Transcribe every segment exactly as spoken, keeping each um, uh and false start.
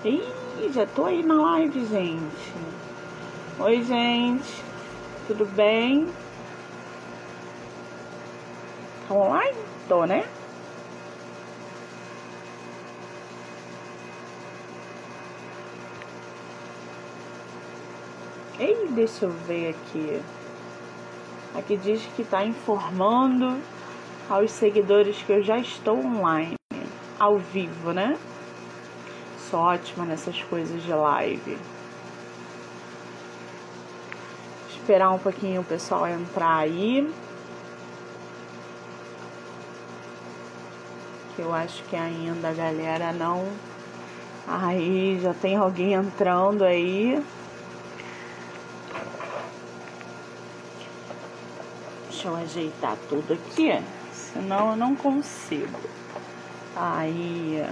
Ih, já tô aí na live, gente. Oi, gente. Tudo bem? Tá online? Tô, né? Ei, deixa eu ver aqui. Aqui diz que tá informando aos seguidores que eu já estou online, ao vivo, né? Sou ótima nessas coisas de live. Esperar um pouquinho o pessoal entrar aí. Que eu acho que ainda a galera não... Aí, já tem alguém entrando aí. Deixa eu ajeitar tudo aqui, senão eu não consigo. Aí...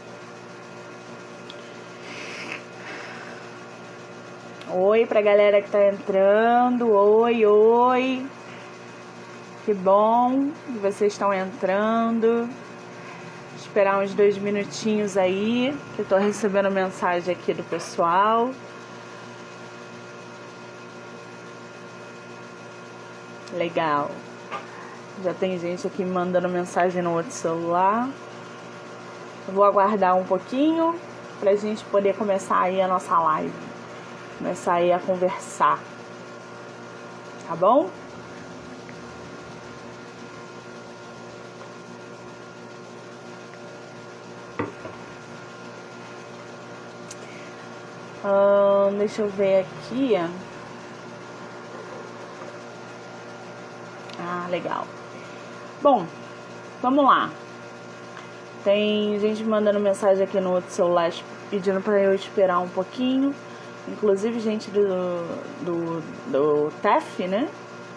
Oi pra galera que tá entrando. Oi, oi. Que bom que vocês estão entrando. Esperar uns dois minutinhos aí, que eu tô recebendo mensagem aqui do pessoal. Legal. Já tem gente aqui me mandando mensagem no outro celular. Eu vou aguardar um pouquinho pra gente poder começar aí a nossa live. Começar aí a conversar. Tá bom? Hum, deixa eu ver aqui. Ah, legal. Bom, vamos lá. Tem gente mandando mensagem aqui no outro celular pedindo para eu esperar um pouquinho. Inclusive gente do, do, do T E F, né?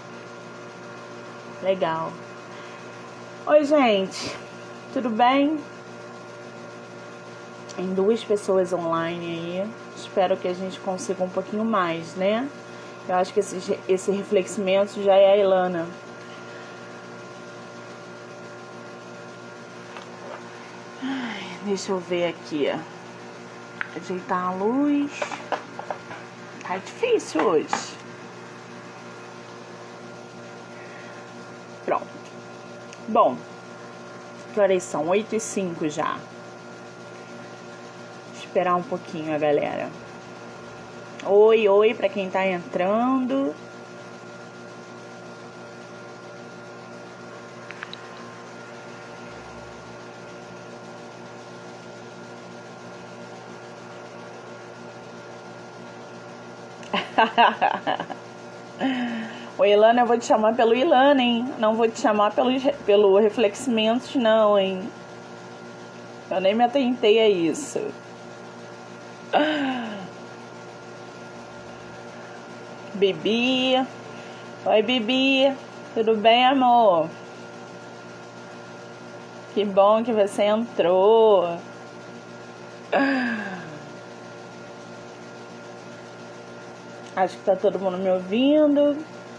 Legal. Oi, gente. Tudo bem? Tem duas pessoas online aí. Espero que a gente consiga um pouquinho mais, né? Eu acho que esse, esse refleximento já é a Ilana. Ai, deixa eu ver aqui. Ajeitar a luz. Tá difícil hoje. Pronto. Bom, que horas são? oito e cinco já. Esperar um pouquinho a galera. Oi, oi pra quem tá entrando. Oi, Ilana, eu vou te chamar pelo Ilana, hein? Não vou te chamar pelo, pelo Refleximentos, não, hein? Eu nem me atentei a isso. Bibi. Oi, Bibi. Tudo bem, amor? Que bom que você entrou. Acho que tá todo mundo me ouvindo.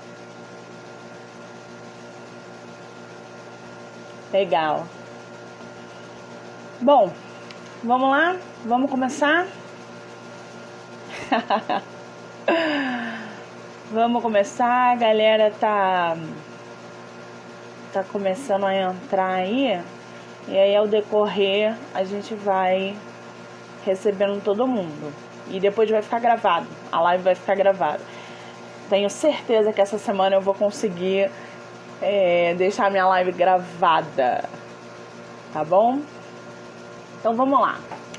Legal. Bom, vamos lá? Vamos começar? Vamos começar. A galera tá tá começando a entrar aí. E aí, ao decorrer, a gente vai recebendo todo mundo. E depois vai ficar gravado. A live vai ficar gravada. Tenho certeza que essa semana eu vou conseguir é, deixar minha live gravada. Tá bom? Então vamos lá.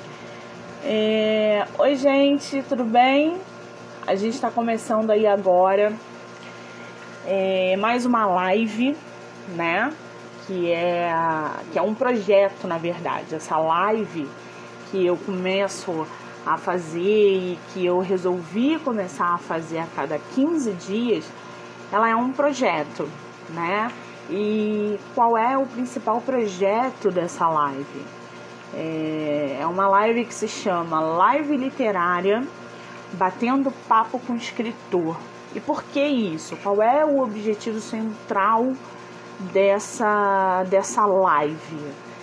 É... Oi, gente, tudo bem? A gente tá começando aí agora é, mais uma live, né? Que é, que é um projeto, na verdade. Essa live que eu começo a fazer e que eu resolvi começar a fazer a cada quinze dias, ela é um projeto, né? E qual é o principal projeto dessa live? É, é uma live que se chama Live Literária Batendo Papo com Escritor. E por que isso? Qual é o objetivo central dessa, dessa live?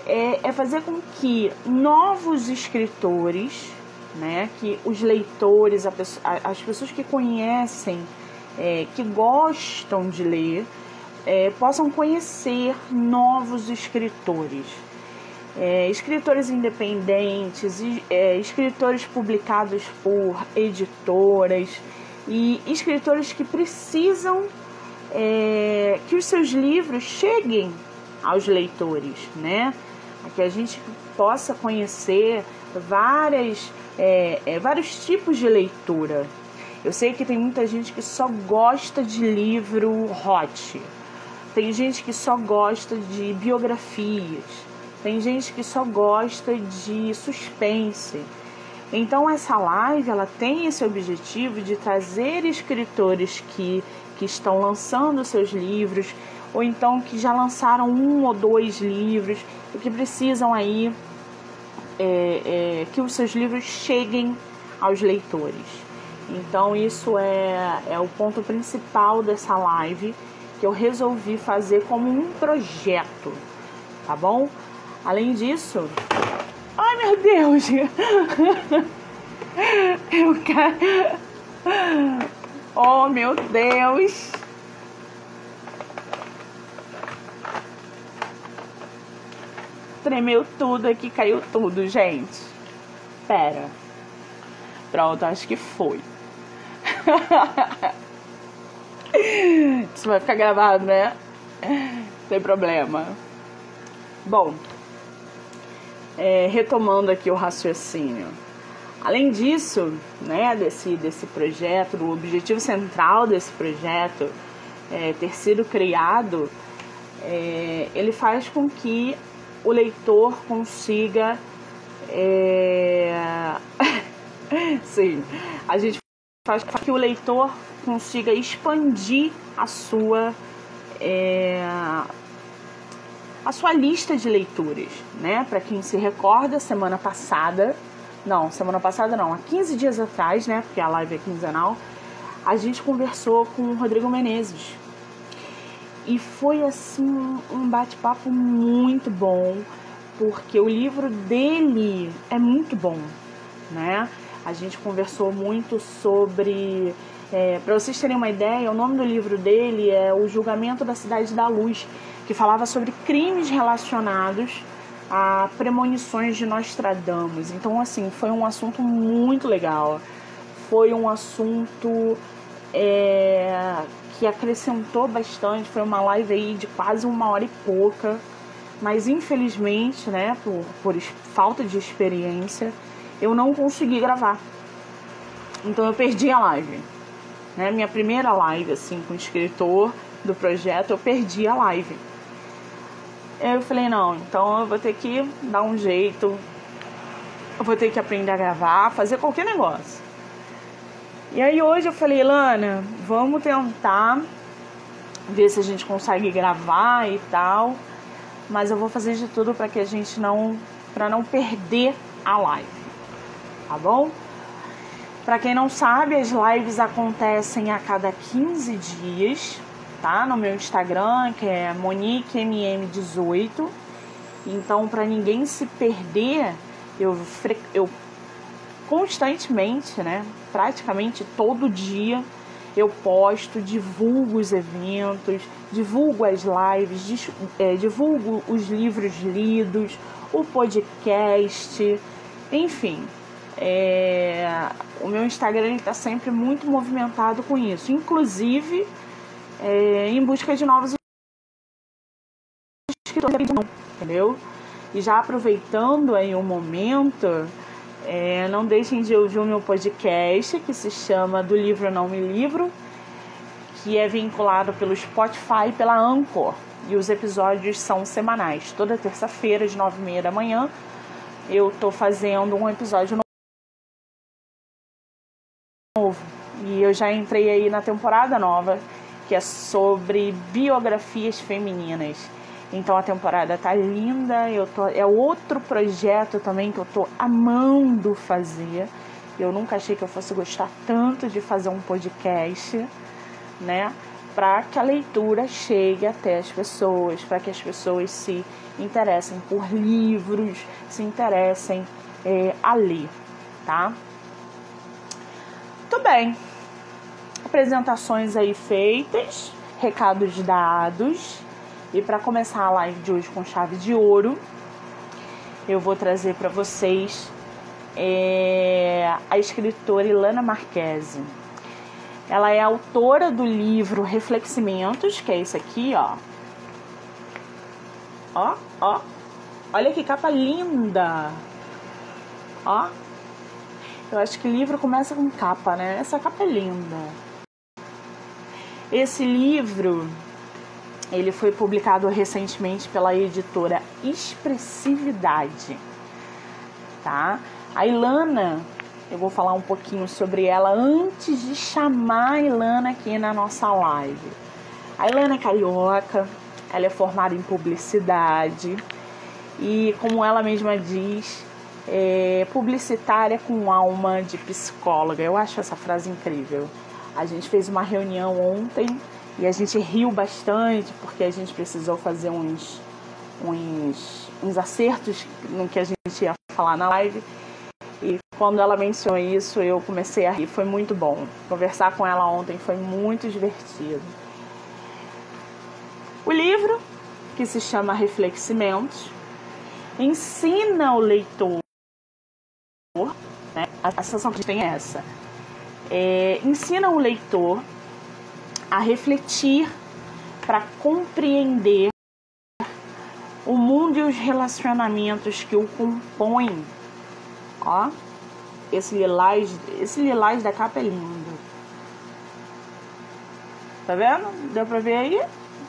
é, é fazer com que novos escritores, né, que os leitores, a, as pessoas que conhecem, é, que gostam de ler, é, possam conhecer novos escritores. É, escritores independentes, é, escritores publicados por editoras e escritores que precisam é, que os seus livros cheguem aos leitores, né? Que a gente possa conhecer várias, é, é, vários tipos de leitura. Eu sei que tem muita gente que só gosta de livro hot, tem gente que só gosta de biografias, tem gente que só gosta de suspense. Então essa live ela tem esse objetivo de trazer escritores que, que estão lançando seus livros, ou então que já lançaram um ou dois livros e que precisam aí é, é, que os seus livros cheguem aos leitores. Então isso é, é o ponto principal dessa live que eu resolvi fazer como um projeto, tá bom? Além disso, ai meu Deus, eu quero, oh meu Deus, tremeu tudo aqui, caiu tudo, gente. Pera, pronto, acho que foi. Isso vai ficar gravado, né? Sem problema. Bom, é, retomando aqui o raciocínio. Além disso, né, desse, desse projeto, o objetivo central desse projeto é, ter sido criado, é, ele faz com que o leitor consiga... É... Sim, a gente faz com que o leitor consiga expandir a sua... É... a sua lista de leituras, né? Para quem se recorda, semana passada, não, semana passada não, há quinze dias atrás, né? Porque a live é quinzenal, a gente conversou com o Rodrigo Menezes. E foi, assim, um bate-papo muito bom, porque o livro dele é muito bom, né? A gente conversou muito sobre... É, para vocês terem uma ideia, o nome do livro dele é O Julgamento da Cidade da Luz, que falava sobre crimes relacionados a premonições de Nostradamus. Então, assim, foi um assunto muito legal. Foi um assunto é, que acrescentou bastante. Foi uma live aí de quase uma hora e pouca. Mas, infelizmente, né, por, por falta de experiência, eu não consegui gravar. Então, eu perdi a live. Né? Minha primeira live, assim, com o escritor do projeto, eu perdi a live. Eu falei, não, então eu vou ter que dar um jeito, eu vou ter que aprender a gravar, fazer qualquer negócio. E aí hoje eu falei, Lana, vamos tentar ver se a gente consegue gravar e tal, mas eu vou fazer de tudo para que a gente não, para não perder a live, tá bom? Para quem não sabe, as lives acontecem a cada quinze dias, tá? No meu Instagram, que é Monique M M dezoito. Então, para ninguém se perder, eu, eu constantemente, né? Praticamente todo dia, eu posto, divulgo os eventos, divulgo as lives, divulgo os livros lidos, o podcast, enfim. É, o meu Instagram está sempre muito movimentado com isso, inclusive é, em busca de novos escritores, entendeu? E já aproveitando aí o momento, é, não deixem de ouvir o meu podcast, que se chama Do Livro Não Me Livro, que é vinculado pelo Spotify e pela Anchor, e os episódios são semanais. Toda terça-feira, às nove e meia da manhã, eu tô fazendo um episódio novo. Novo. E eu já entrei aí na temporada nova, que é sobre biografias femininas. Então a temporada tá linda, eu tô, é outro projeto também que eu tô amando fazer. Eu nunca achei que eu fosse gostar tanto de fazer um podcast, né? para que a leitura chegue até as pessoas, para que as pessoas se interessem por livros, se interessem é, a ler, tá? Muito bem. Apresentações aí feitas, recados dados. E para começar a live de hoje com chave de ouro, eu vou trazer para vocês é, a escritora Ilana Marchese. Ela é autora do livro Refleximentos, que é esse aqui, ó. Ó, ó. Olha que capa linda. Ó. Eu acho que livro começa com capa, né? Essa capa é linda. Esse livro, ele foi publicado recentemente pela editora Expressividade, tá? A Ilana, eu vou falar um pouquinho sobre ela antes de chamar a Ilana aqui na nossa live. A Ilana é carioca, ela é formada em publicidade e, como ela mesma diz, é publicitária com alma de psicóloga. Eu acho essa frase incrível. A gente fez uma reunião ontem e a gente riu bastante porque a gente precisou fazer uns, uns, uns acertos no que a gente ia falar na live. E quando ela mencionou isso, eu comecei a rir. Foi muito bom. Conversar com ela ontem foi muito divertido. O livro, que se chama Refleximentos, ensina o leitor, né? A sensação que a gente tem é essa. É, ensina o leitor a refletir para compreender o mundo e os relacionamentos que o compõem. Ó, esse lilás, esse lilás da capa é lindo. Tá vendo? Deu pra ver aí?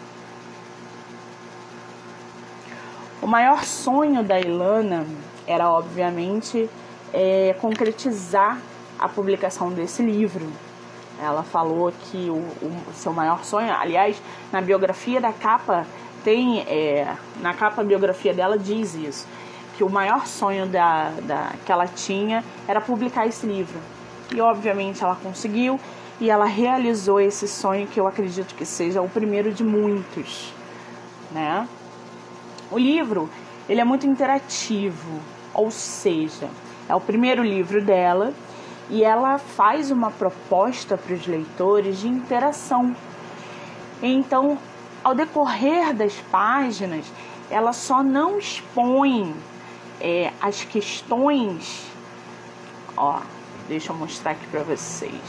O maior sonho da Ilana era, obviamente, é, concretizar a publicação desse livro. Ela falou que o, o seu maior sonho, aliás, na biografia da capa, tem, é, na capa a biografia dela diz isso, que o maior sonho da, da, que ela tinha era publicar esse livro. E, obviamente, ela conseguiu e ela realizou esse sonho, que eu acredito que seja o primeiro de muitos, né? O livro, ele é muito interativo, ou seja, é o primeiro livro dela e ela faz uma proposta para os leitores de interação. Então, ao decorrer das páginas, ela só não expõe é, as questões. Ó, deixa eu mostrar aqui para vocês.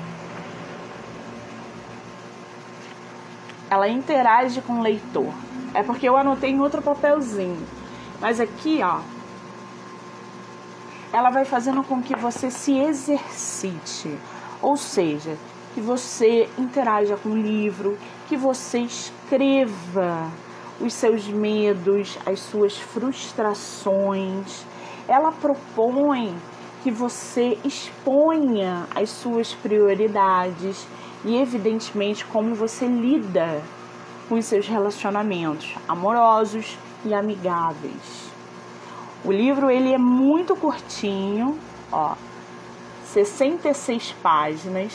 Ela interage com o leitor. É porque eu anotei em outro papelzinho. Mas aqui, ó, ela vai fazendo com que você se exercite. Ou seja, que você interaja com o livro, que você escreva os seus medos, as suas frustrações. Ela propõe que você exponha as suas prioridades e, evidentemente, como você lida com os seus relacionamentos amorosos e amigáveis. O livro, ele é muito curtinho, ó, sessenta e seis páginas.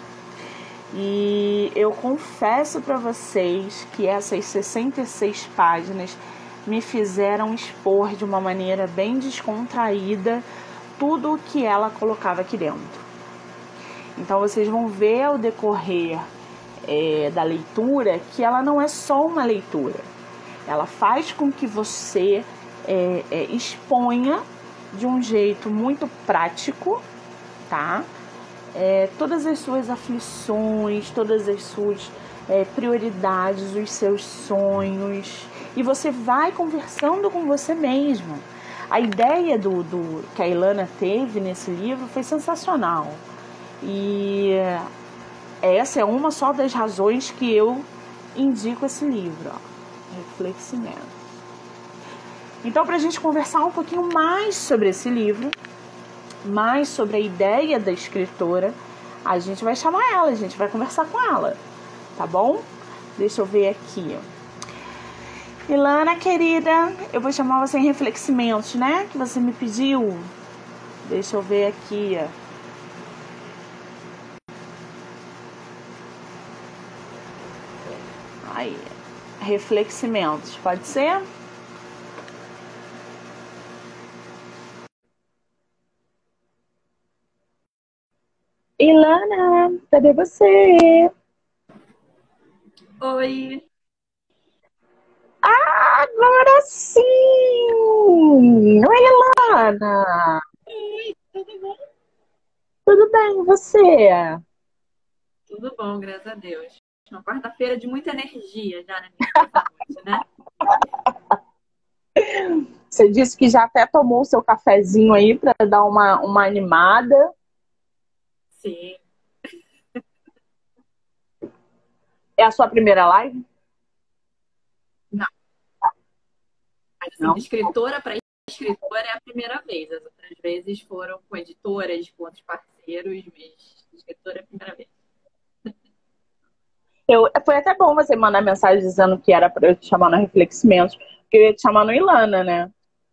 E eu confesso para vocês que essas sessenta e seis páginas me fizeram expor de uma maneira bem descontraída tudo o que ela colocava aqui dentro. Então vocês vão ver ao decorrer é, da leitura que ela não é só uma leitura. Ela faz com que você é, é, exponha de um jeito muito prático, tá? É, todas as suas aflições, todas as suas é, prioridades, os seus sonhos, e você vai conversando com você mesmo. A ideia do, do, que a Ilana teve nesse livro foi sensacional, e essa é uma só das razões que eu indico esse livro, ó, Refleximentos. Então, para a gente conversar um pouquinho mais sobre esse livro, mais sobre a ideia da escritora, a gente vai chamar ela, a gente vai conversar com ela, tá bom? Deixa eu ver aqui. Ilana, querida, eu vou chamar você em Refleximentos, né? Que você me pediu. Deixa eu ver aqui. Aí, refleximentos, pode ser? Ilana, cadê você? Oi! Ah, agora sim! Oi, Ilana! Oi, tudo bom? Tudo bem, e você? Tudo bom, graças a Deus. Uma quarta-feira de muita energia já na início dessa noite, né? Você disse que já até tomou o seu cafezinho aí para dar uma, uma animada. Sim. É a sua primeira live? Não, mas assim, de Não. escritora para escritora é a primeira vez. As outras vezes foram com editoras, com outros parceiros, mas de escritora é a primeira vez. Eu, foi até bom você mandar mensagem dizendo que era para eu te chamar no Refleximentos, porque eu ia te chamar no Ilana, né?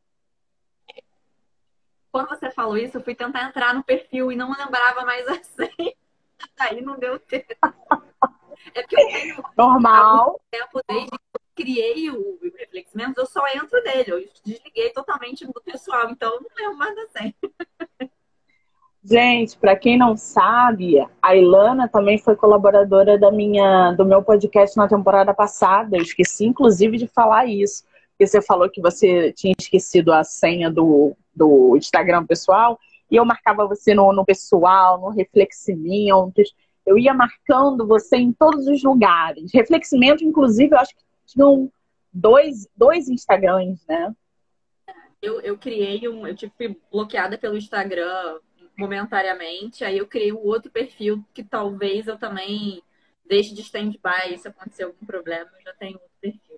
Quando você falou isso, eu fui tentar entrar no perfil e não lembrava mais a senha. Aí não deu tempo. É porque eu tenho há muito Normal. tempo, desde que eu criei o Refleximentos, eu só entro nele. Eu desliguei totalmente do pessoal, então eu não lembro mais da senha. Gente, para quem não sabe, a Ilana também foi colaboradora da minha, do meu podcast na temporada passada. Eu esqueci, inclusive, de falar isso. Porque você falou que você tinha esquecido a senha do, do Instagram pessoal, e eu marcava você no, no pessoal, no Refleximentos. Eu ia marcando você em todos os lugares. Refleximento, inclusive, eu acho que tinham dois, dois Instagrams, né? Eu, eu criei um. Eu tive fui bloqueada pelo Instagram momentaneamente. Aí eu criei um outro perfil que talvez eu também deixe de stand-by. Se acontecer algum problema, eu já tenho outro perfil.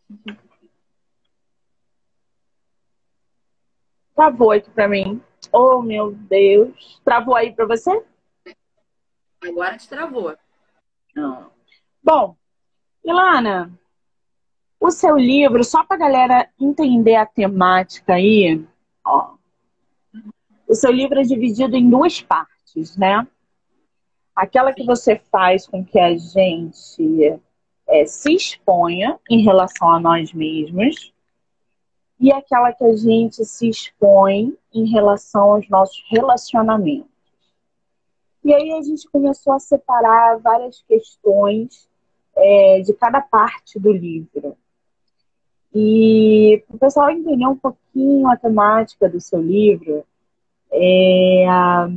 Travou aqui pra mim. Oh, meu Deus. Travou aí pra você? Agora te travou. Não. Bom, Ilana, o seu livro, só pra galera entender a temática aí, ó, o seu livro é dividido em duas partes, né? Aquela que Sim. você faz com que a gente é, se exponha em relação a nós mesmos, e aquela que a gente se expõe em relação aos nossos relacionamentos. E aí a gente começou a separar várias questões é, de cada parte do livro. E para o pessoal entender um pouquinho a temática do seu livro, é,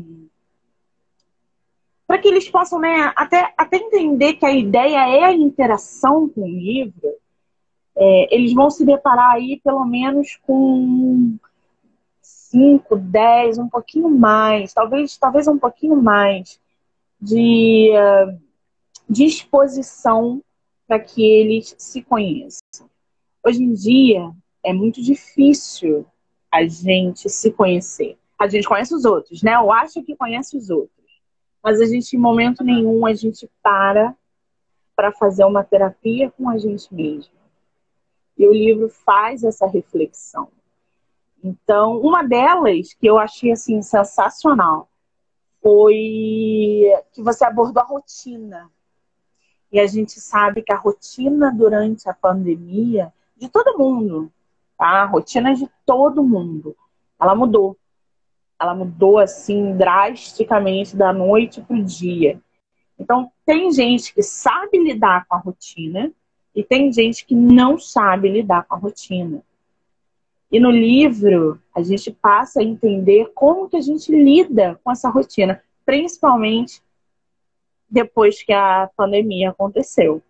para que eles possam, né, até, até entender que a ideia é a interação com o livro, é, eles vão se deparar aí pelo menos com cinco, dez, um pouquinho mais, talvez, talvez um pouquinho mais de, de exposição para que eles se conheçam. Hoje em dia é muito difícil a gente se conhecer. A gente conhece os outros, né? Ou acha que conhece os outros. Mas a gente, em momento nenhum, a gente para para fazer uma terapia com a gente mesmo. E o livro faz essa reflexão. Então, uma delas que eu achei assim sensacional foi que você abordou a rotina. E a gente sabe que a rotina durante a pandemia, de todo mundo, tá? A rotina de todo mundo, ela mudou. Ela mudou assim drasticamente da noite para o dia. Então, tem gente que sabe lidar com a rotina e tem gente que não sabe lidar com a rotina. E no livro, a gente passa a entender como que a gente lida com essa rotina, principalmente depois que a pandemia aconteceu.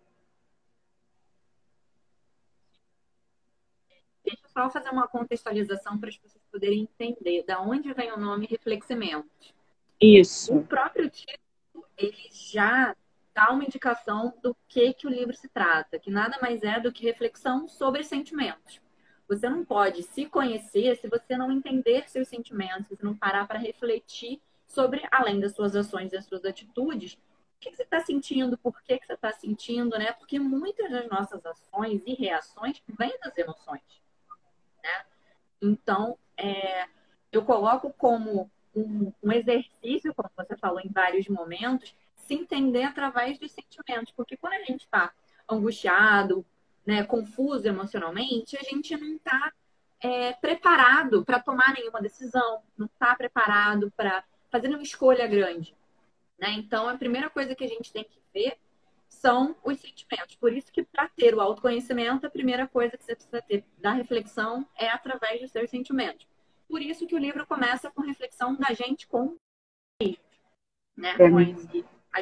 Deixa eu só fazer uma contextualização para as pessoas poderem entender da onde vem o nome Refleximento. O Isso. próprio título, ele já dá uma indicação do que, que o livro se trata, que nada mais é do que reflexão sobre sentimentos. Você não pode se conhecer se você não entender seus sentimentos, se você não parar para refletir sobre, além das suas ações e das suas atitudes, o que, que você está sentindo, por que, que você está sentindo, né? Porque muitas das nossas ações e reações vêm das emoções, né? Então, é, eu coloco como um, um exercício, como você falou em vários momentos, se entender através dos sentimentos. Porque quando a gente está angustiado, né, confuso emocionalmente, a gente não está é, preparado para tomar nenhuma decisão, não está preparado para fazer uma escolha grande, né? Então, a primeira coisa que a gente tem que ver são os sentimentos. Por isso que, para ter o autoconhecimento, a primeira coisa que você precisa ter da reflexão é através dos seus sentimentos. Por isso que o livro começa com reflexão da gente com né? É. Com as,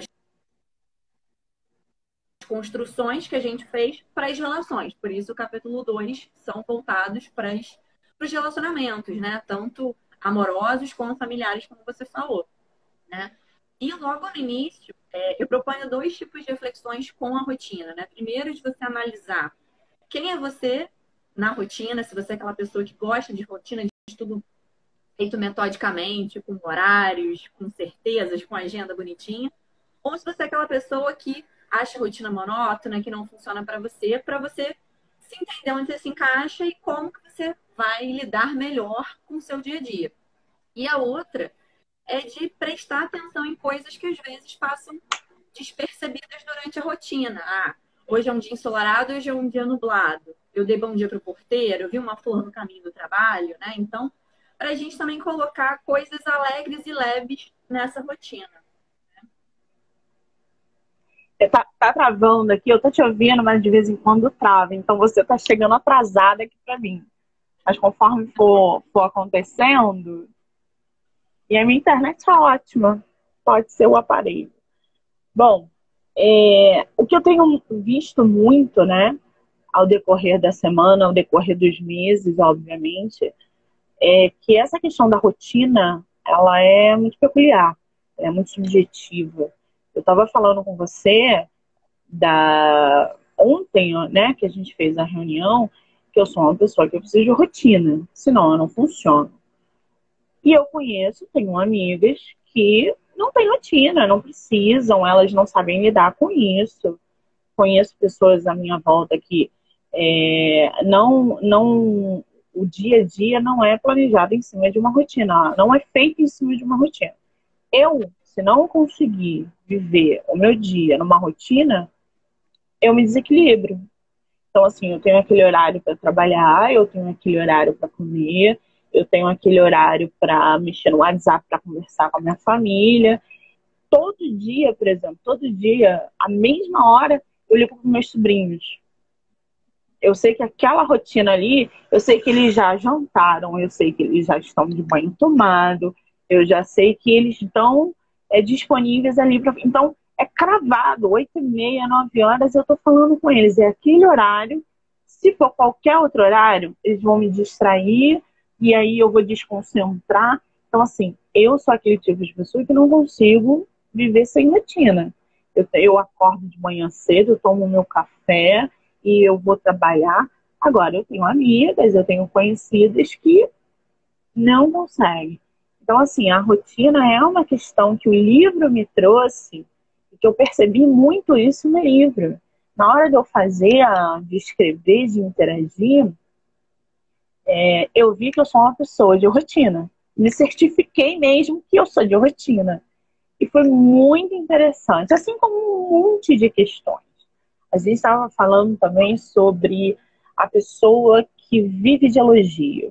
as construções que a gente fez para as relações. Por isso, o capítulo dois são voltados para os relacionamentos, né? Tanto amorosos quanto familiares, como você falou, né? E logo no início, é, eu proponho dois tipos de reflexões com a rotina, né? Primeiro, de você analisar quem é você na rotina, se você é aquela pessoa que gosta de rotina, de tudo feito metodicamente, com horários, com certezas, com agenda bonitinha, ou se você é aquela pessoa que acha a rotina monótona, que não funciona para você, para você se entender onde você se encaixa e como que você vai lidar melhor com o seu dia a dia. E a outra é de prestar atenção em coisas que às vezes passam despercebidas durante a rotina. Ah, hoje é um dia ensolarado, hoje é um dia nublado. Eu dei bom dia para o porteiro, eu vi uma flor no caminho do trabalho, né? Então, para a gente também colocar coisas alegres e leves nessa rotina. Tá, tá travando aqui, eu tô te ouvindo, mas de vez em quando trava. Então você tá chegando atrasada aqui para mim. Mas conforme for, for acontecendo... E a minha internet é ótima. Pode ser o aparelho. Bom, é, o que eu tenho visto muito, né, ao decorrer da semana, ao decorrer dos meses, obviamente, é que essa questão da rotina, ela é muito peculiar, é muito subjetiva. Eu estava falando com você da ontem, né, que a gente fez a reunião, que eu sou uma pessoa que eu preciso de rotina, senão eu não funciono. E eu conheço, tenho amigas que não têm rotina, não precisam, elas não sabem lidar com isso. Conheço pessoas à minha volta que é, não, não, o dia a dia não é planejado em cima de uma rotina, não é feito em cima de uma rotina. Eu, se não conseguir viver o meu dia numa rotina, eu me desequilibro. Então, assim, eu tenho aquele horário para trabalhar, eu tenho aquele horário para comer, eu tenho aquele horário para mexer no WhatsApp, para conversar com a minha família. Todo dia, por exemplo, todo dia, à mesma hora, eu ligo para meus sobrinhos. Eu sei que aquela rotina ali, eu sei que eles já jantaram, eu sei que eles já estão de banho tomado, eu já sei que eles estão é, disponíveis ali para... Então, é cravado, oito e meia, nove horas, eu estou falando com eles. É aquele horário. Se for qualquer outro horário, eles vão me distrair e aí eu vou desconcentrar. Então, assim, eu sou aquele tipo de pessoa que não consigo viver sem rotina. Eu, eu acordo de manhã cedo, eu tomo meu café e eu vou trabalhar. Agora, eu tenho amigas, eu tenho conhecidas que não conseguem. Então, assim, a rotina é uma questão que o livro me trouxe, que eu percebi muito isso no livro. Na hora de eu fazer, de escrever, de interagir, é, eu vi que eu sou uma pessoa de rotina. Me certifiquei mesmo que eu sou de rotina. E foi muito interessante, assim como um monte de questões. A gente estava falando também sobre a pessoa que vive de elogio.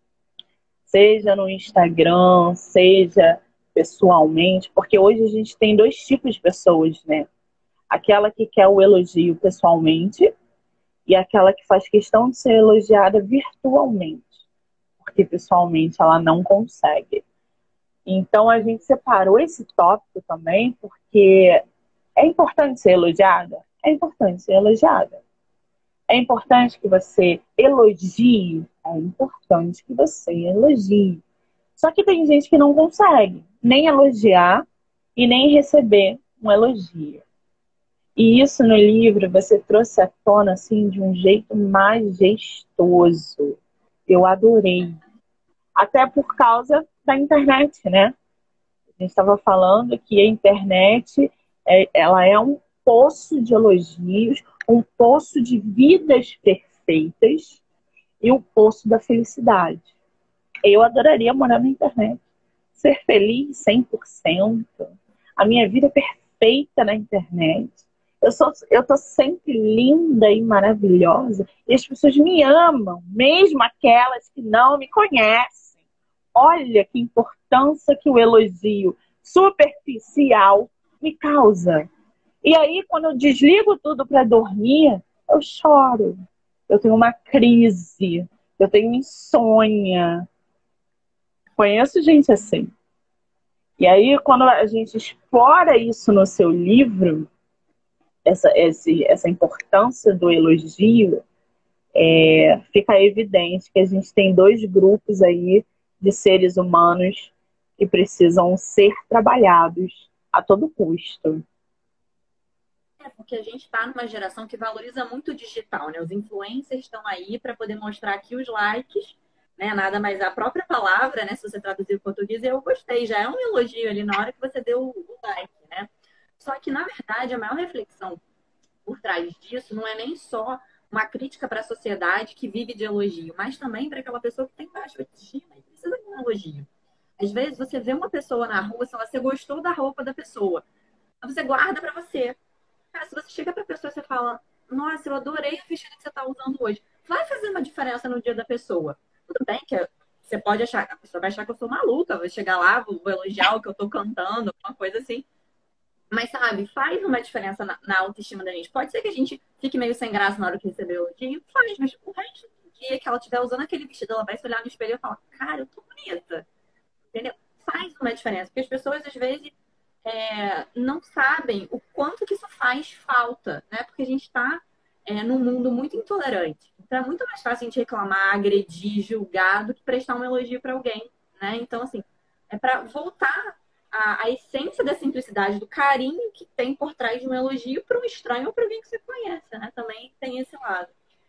Seja no Instagram, seja pessoalmente, porque hoje a gente tem dois tipos de pessoas, né? Aquela que quer o elogio pessoalmente e aquela que faz questão de ser elogiada virtualmente, porque pessoalmente ela não consegue. Então a gente separou esse tópico também, porque é importante ser elogiada? É importante ser elogiada. É importante que você elogie? É importante que você elogie. Só que tem gente que não consegue nem elogiar e nem receber um elogio. E isso no livro você trouxe à tona assim, de um jeito majestoso. Eu adorei. Até por causa da internet, né? A gente estava falando que a internet é, ela é um poço de elogios, um poço de vidas perfeitas e um poço da felicidade. Eu adoraria morar na internet, ser feliz cem por cento, a minha vida é perfeita na internet. Eu, sou, eu tô sempre linda e maravilhosa. E as pessoas me amam, mesmo aquelas que não me conhecem. Olha que importância que o elogio superficial me causa. E aí, quando eu desligo tudo para dormir, eu choro. Eu tenho uma crise. Eu tenho insônia. Conheço gente assim. E aí, quando a gente explora isso no seu livro, essa, esse, essa importância do elogio, é, fica evidente que a gente tem dois grupos aí de seres humanos que precisam ser trabalhados a todo custo. É porque a gente está numa geração que valoriza muito o digital, né? Os influencers estão aí para poder mostrar aqui os likes, né? Nada mais a própria palavra, né? Se você traduzir o português, eu gostei, já é um elogio ali na hora que você deu o like, né? Só que, na verdade, a maior reflexão por trás disso não é nem só uma crítica para a sociedade que vive de elogio, mas também para aquela pessoa que tem baixa autoestima e precisa de um elogio. Às vezes você vê uma pessoa na rua, se você gostou da roupa da pessoa, você guarda para você. Cara, se você chega para a pessoa e você fala, nossa, eu adorei o vestido que você está usando hoje, vai fazer uma diferença no dia da pessoa. Tudo bem que você pode achar, a pessoa vai achar que eu sou maluca, vou chegar lá, vou elogiar o que eu estou cantando, uma coisa assim. Mas, sabe, faz uma diferença na, na autoestima da gente. Pode ser que a gente fique meio sem graça na hora que receber o elogio, faz, mas o resto do dia que ela estiver usando aquele vestido, ela vai se olhar no espelho e falar, cara, eu tô bonita. Entendeu? Faz uma diferença, porque as pessoas, às vezes, é, não sabem o quanto que isso faz falta, né? Porque a gente está é, num mundo muito intolerante. Então, é muito mais fácil a gente reclamar, agredir, julgar, do que prestar um elogio para alguém, né? Então, assim, é para voltar a, a essência da simplicidade, do carinho que tem por trás de um elogio para um estranho ou para alguém que você conhece, né? Também tem esse lado.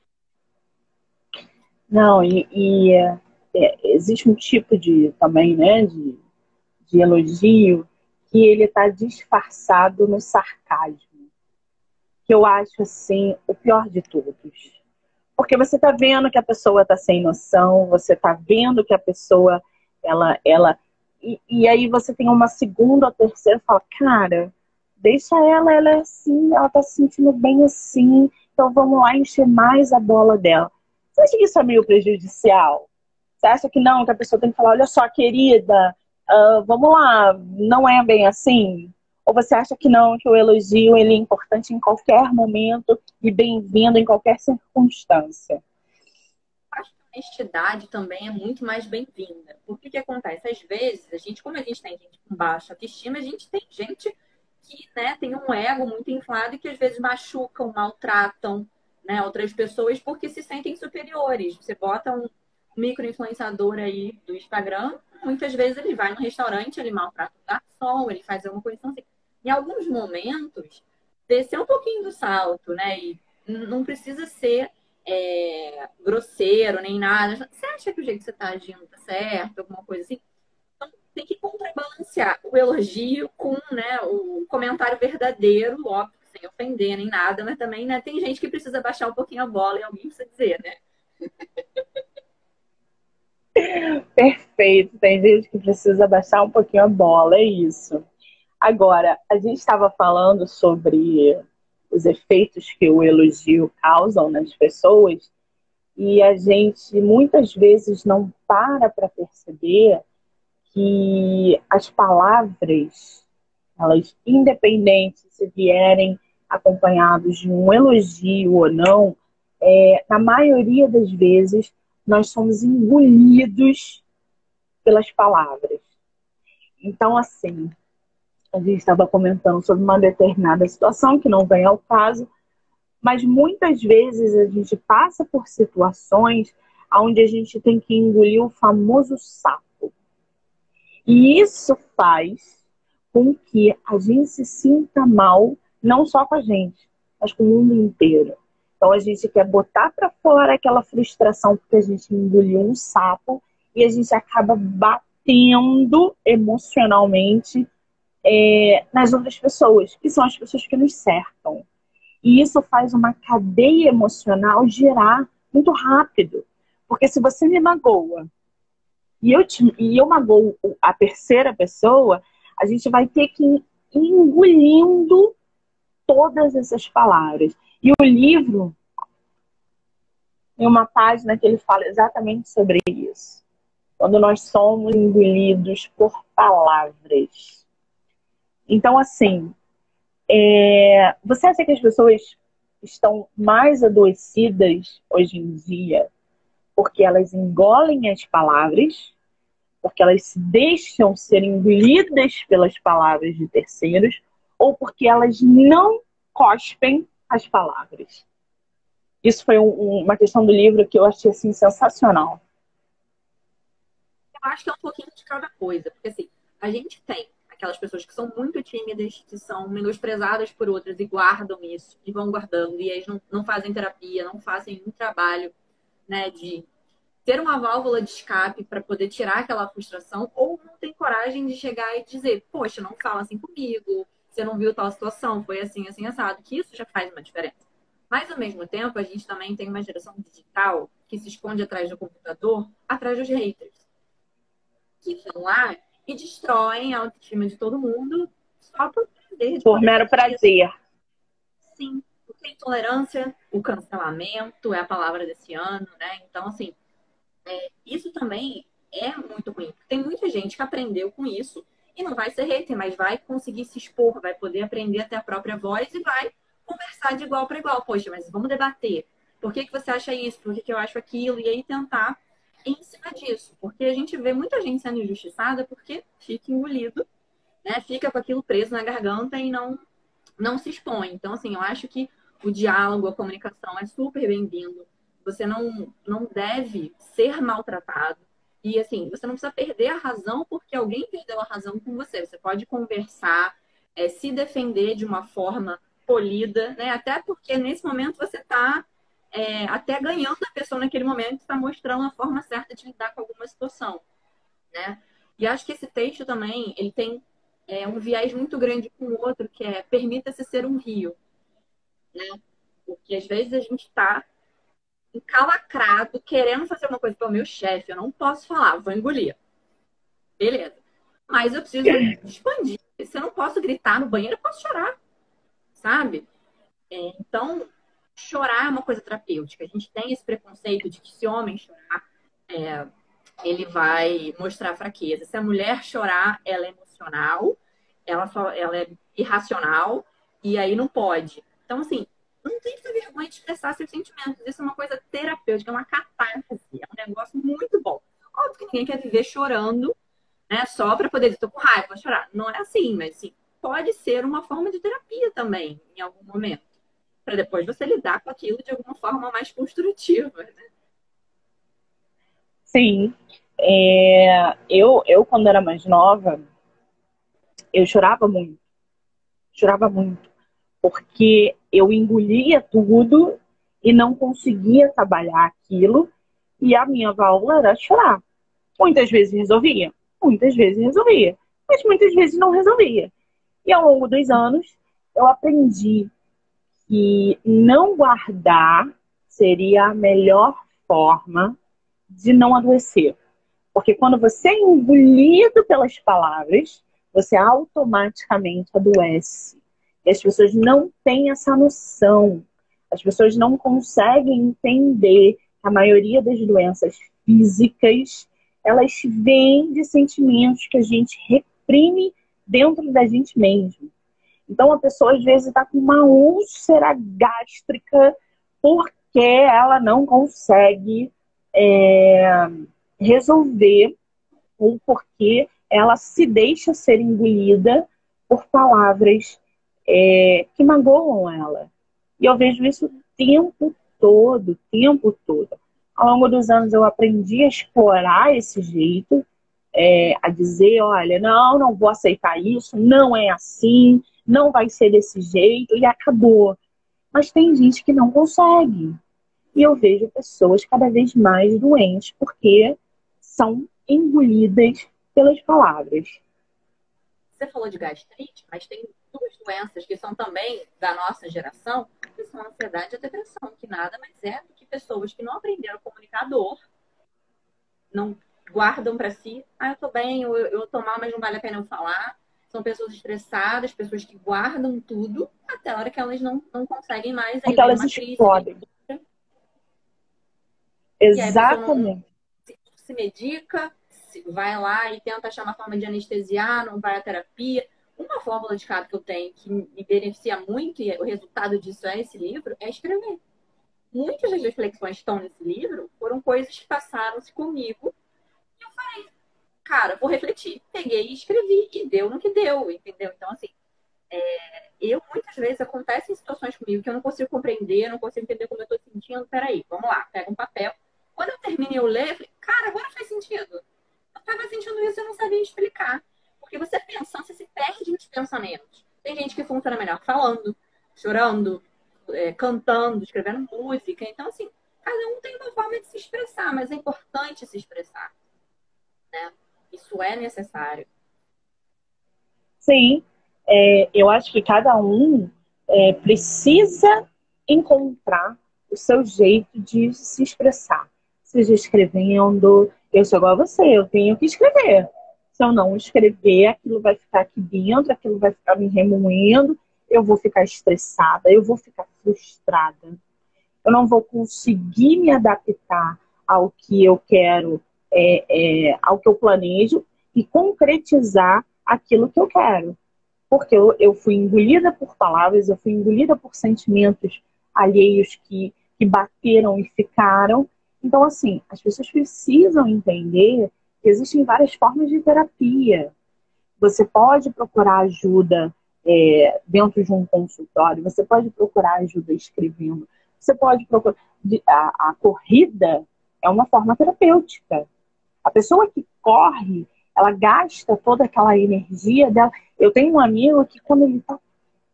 Não, e, e é, existe um tipo de também, né, de, de elogio que ele está disfarçado no sarcasmo, que eu acho assim o pior de todos. Porque você está vendo que a pessoa está sem noção, você está vendo que a pessoa, ela, ela e, e aí você tem uma segunda ou terceira e fala, cara, deixa ela, ela é assim, ela está se sentindo bem assim, então vamos lá encher mais a bola dela. Você acha que isso é meio prejudicial? Você acha que não, que a pessoa tem que falar, olha só, querida, uh, vamos lá, não é bem assim? Ou você acha que não, que o elogio ele é importante em qualquer momento e bem-vindo em qualquer circunstância? Acho que a honestidade também é muito mais bem-vinda. Porque o que acontece? Às vezes, a gente, como a gente tem gente com baixa autoestima, a gente tem gente que, né, tem um ego muito inflado e que às vezes machucam, maltratam, né, outras pessoas porque se sentem superiores. Você bota um micro-influenciador aí do Instagram, muitas vezes ele vai no restaurante, ele maltrata o garçom, ele faz alguma coisa assim. Em alguns momentos, descer um pouquinho do salto, né? E não precisa ser é, grosseiro nem nada. Você acha que o jeito que você está agindo tá certo, alguma coisa assim? Então, tem que contrabalancear o elogio com, né, o comentário verdadeiro, óbvio, sem ofender nem nada, mas também, né, tem gente que precisa baixar um pouquinho a bola e alguém precisa dizer, né? Perfeito, tem gente que precisa baixar um pouquinho a bola, é isso. Agora, a gente estava falando sobre os efeitos que o elogio causa nas pessoas e a gente muitas vezes não para para perceber que as palavras, elas, independente se vierem acompanhados de um elogio ou não, é, na maioria das vezes nós somos engolidos pelas palavras. Então, assim, a gente estava comentando sobre uma determinada situação que não vem ao caso, mas muitas vezes a gente passa por situações onde a gente tem que engolir o famoso sapo. E isso faz com que a gente se sinta mal, não só com a gente, mas com o mundo inteiro. Então a gente quer botar para fora aquela frustração porque a gente engoliu um sapo e a gente acaba batendo emocionalmente é, nas outras pessoas, que são as pessoas que nos cercam. E isso faz uma cadeia emocional girar muito rápido. Porque se você me magoa e eu, te, e eu magoo a terceira pessoa, a gente vai ter que ir engolindo todas essas palavras. E o livro tem uma página que ele fala exatamente sobre isso. Quando nós somos engolidos por palavras. Então, assim, é... você acha que as pessoas estão mais adoecidas hoje em dia porque elas engolem as palavras, porque elas se deixam ser engolidas pelas palavras de terceiros, ou porque elas não cospem as palavras? Isso foi um, uma questão do livro que eu achei assim, sensacional. Eu acho que é um pouquinho de cada coisa, porque assim, a gente tem aquelas pessoas que são muito tímidas, que são menosprezadas por outras e guardam isso, e vão guardando, e eles não, não fazem terapia, não fazem um trabalho, né, de ter uma válvula de escape para poder tirar aquela frustração, ou não tem coragem de chegar e dizer, poxa, não fala assim comigo, você não viu tal situação, foi assim, assim, assado, que isso já faz uma diferença. Mas, ao mesmo tempo, a gente também tem uma geração digital que se esconde atrás do computador, atrás dos haters, que vão lá e destroem a autoestima de todo mundo só por prazer de Por poder mero fazer isso. prazer. Sim, porque a intolerância, o cancelamento é a palavra desse ano, né? Então, assim, é, isso também é muito ruim. Tem muita gente que aprendeu com isso e não vai ser hater, mas vai conseguir se expor, vai poder aprender até a própria voz e vai conversar de igual para igual. Poxa, mas vamos debater. Por que, que você acha isso? Por que, que eu acho aquilo? E aí tentar em cima disso. Porque a gente vê muita gente sendo injustiçada porque fica engolido, né? Fica com aquilo preso na garganta e não, não se expõe. Então, assim, eu acho que o diálogo, a comunicação é super bem-vindo. Você não, não deve ser maltratado. E, assim, você não precisa perder a razão porque alguém perdeu a razão com você. Você pode conversar, é, se defender de uma forma polida, né? Até porque nesse momento você está é, até ganhando a pessoa naquele momento, está mostrando a forma certa de lidar com alguma situação, né? E acho que esse texto também, ele tem é, um viés muito grande com o outro, que é permita-se ser um rio, né? Porque às vezes a gente está encalacrado, querendo fazer uma coisa para o meu chefe, eu não posso falar, vou engolir. Beleza. Mas eu preciso expandir. Se eu não posso gritar no banheiro, eu posso chorar, sabe? É, então, chorar é uma coisa terapêutica. A gente tem esse preconceito de que se homem chorar, é, ele vai mostrar fraqueza. Se a mulher chorar, ela é emocional, ela, só, ela é irracional, e aí não pode. Então, assim, não tem que ter vergonha de expressar seus sentimentos. Isso é uma coisa terapêutica, é uma catárse, é um negócio muito bom. Óbvio que ninguém quer viver chorando, né, só para poder dizer, tô com raiva, vou chorar. Não é assim, mas assim, pode ser uma forma de terapia também, em algum momento. Para depois você lidar com aquilo de alguma forma mais construtiva, né? Sim. É, eu, eu, quando era mais nova, eu chorava muito. Chorava muito. Porque eu engolia tudo e não conseguia trabalhar aquilo. E a minha válvula era chorar. Muitas vezes resolvia. Muitas vezes resolvia. Mas muitas vezes não resolvia. E ao longo dos anos, eu aprendi que não guardar seria a melhor forma de não adoecer. Porque quando você é engolido pelas palavras, você automaticamente adoece. E as pessoas não têm essa noção. As pessoas não conseguem entender que a maioria das doenças físicas, elas vêm de sentimentos que a gente reprime dentro da gente mesmo. Então a pessoa às vezes está com uma úlcera gástrica porque ela não consegue é, resolver ou porque ela se deixa ser engolida por palavras é, que magoam ela. E eu vejo isso o tempo todo, o tempo todo. Ao longo dos anos eu aprendi a explorar esse jeito, é, a dizer, olha, não, não vou aceitar isso, não é assim, não vai ser desse jeito, e acabou. Mas tem gente que não consegue. E eu vejo pessoas cada vez mais doentes porque são engolidas pelas palavras. Você falou de gastrite, mas tem duas doenças que são também da nossa geração, que são a ansiedade e a depressão, que nada mais é do que pessoas que não aprenderam a comunicar dor, não guardam para si, ah, eu tô bem, eu, eu tô mal, mas não vale a pena eu falar. São pessoas estressadas, pessoas que guardam tudo até a hora que elas não, não conseguem mais. Aí Porque vem elas uma crise, explodem. e aí a pessoa não, não Exatamente. se, se medica, se, vai lá e tenta achar uma forma de anestesiar, não vai à terapia. Uma fórmula de cada que eu tenho que me beneficia muito, e o resultado disso é esse livro, é escrever. Muitas das reflexões que estão nesse livro foram coisas que passaram-se comigo. E eu falei, cara, vou refletir. Peguei e escrevi, e deu no que deu, entendeu? Então, assim, é, eu muitas vezes acontecem situações comigo que eu não consigo compreender, não consigo entender como eu estou sentindo. Peraí, vamos lá, pega um papel. Quando eu terminei o ler, eu falei, cara, agora faz sentido. Eu estava sentindo isso e eu não sabia explicar. Porque você pensando, você se perde nos pensamentos. Tem gente que funciona melhor falando, chorando, é, cantando, escrevendo música. Então, assim, cada um tem uma forma de se expressar, mas é importante se expressar, né? Isso é necessário. Sim, é, eu acho que cada um é, precisa encontrar o seu jeito de se expressar. Seja escrevendo, eu sou igual a você, eu tenho que escrever. Se eu não escrever, aquilo vai ficar aqui dentro, aquilo vai ficar me remoendo, eu vou ficar estressada, eu vou ficar frustrada. Eu não vou conseguir me adaptar ao que eu quero, é, é, ao que eu planejo e concretizar aquilo que eu quero. Porque eu, eu fui engolida por palavras, eu fui engolida por sentimentos alheios que, que bateram e ficaram. Então, assim, as pessoas precisam entender que existem várias formas de terapia. Você pode procurar ajuda é, dentro de um consultório, você pode procurar ajuda escrevendo, você pode procurar. A, a corrida é uma forma terapêutica. A pessoa que corre, ela gasta toda aquela energia dela. Eu tenho um amigo que, quando ele tá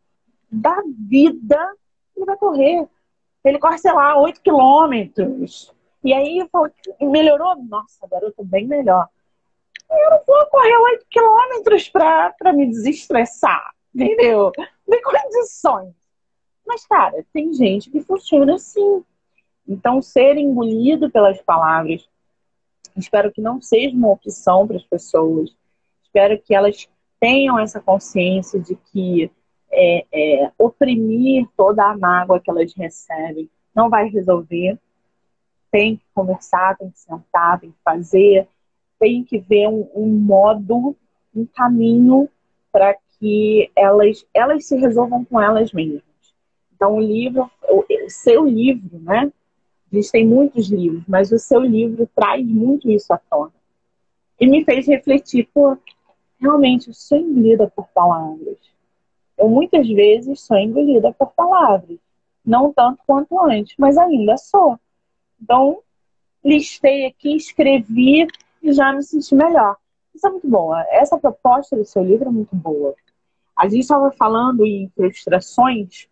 da vida, ele vai correr. Ele corre, sei lá, oito quilômetros. E aí eu falo, melhorou? Nossa, garoto, bem melhor. Eu não vou correr oito quilômetros para me desestressar, entendeu? Não tem condições. Mas, cara, tem gente que funciona assim. Então, ser engolido pelas palavras, espero que não seja uma opção para as pessoas. Espero que elas tenham essa consciência de que é, é, oprimir toda a mágoa que elas recebem não vai resolver. Tem que conversar, tem que sentar, tem que fazer, tem que ver um, um modo, um caminho para que elas, elas se resolvam com elas mesmas. Então, o livro, o, o seu livro, né? Existem muitos livros, mas o seu livro traz muito isso à tona. E me fez refletir, pô, realmente eu sou engolida por palavras. Eu muitas vezes sou engolida por palavras. Não tanto quanto antes, mas ainda sou. Então, listei aqui, escrevi e já me senti melhor. Isso é muito boa. Essa proposta do seu livro é muito boa. A gente estava falando em frustrações,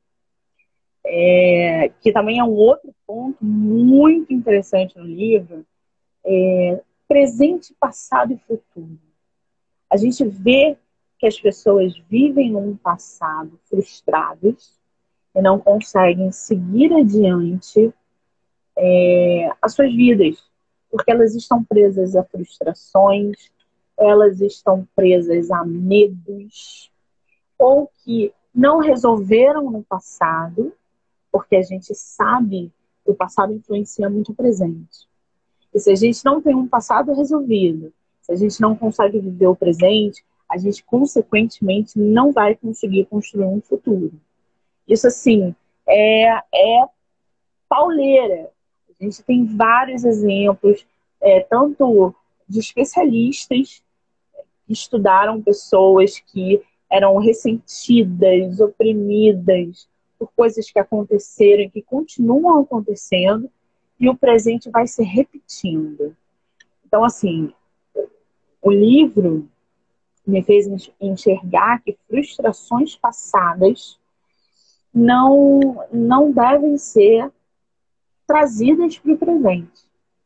é, que também é um outro ponto muito interessante no livro, é, presente, passado e futuro. A gente vê que as pessoas vivem num passado frustradas e não conseguem seguir adiante é, as suas vidas, porque elas estão presas a frustrações, elas estão presas a medos, ou que não resolveram no passado, porque a gente sabe que o passado influencia muito o presente. E se a gente não tem um passado resolvido, se a gente não consegue viver o presente, a gente, consequentemente, não vai conseguir construir um futuro. Isso, assim, é, é pauleira. A gente tem vários exemplos, é, tanto de especialistas que estudaram pessoas que eram ressentidas, oprimidas por coisas que aconteceram e que continuam acontecendo, e o presente vai se repetindo. Então, assim, o livro me fez enxergar que frustrações passadas não, não devem ser trazidas para o presente.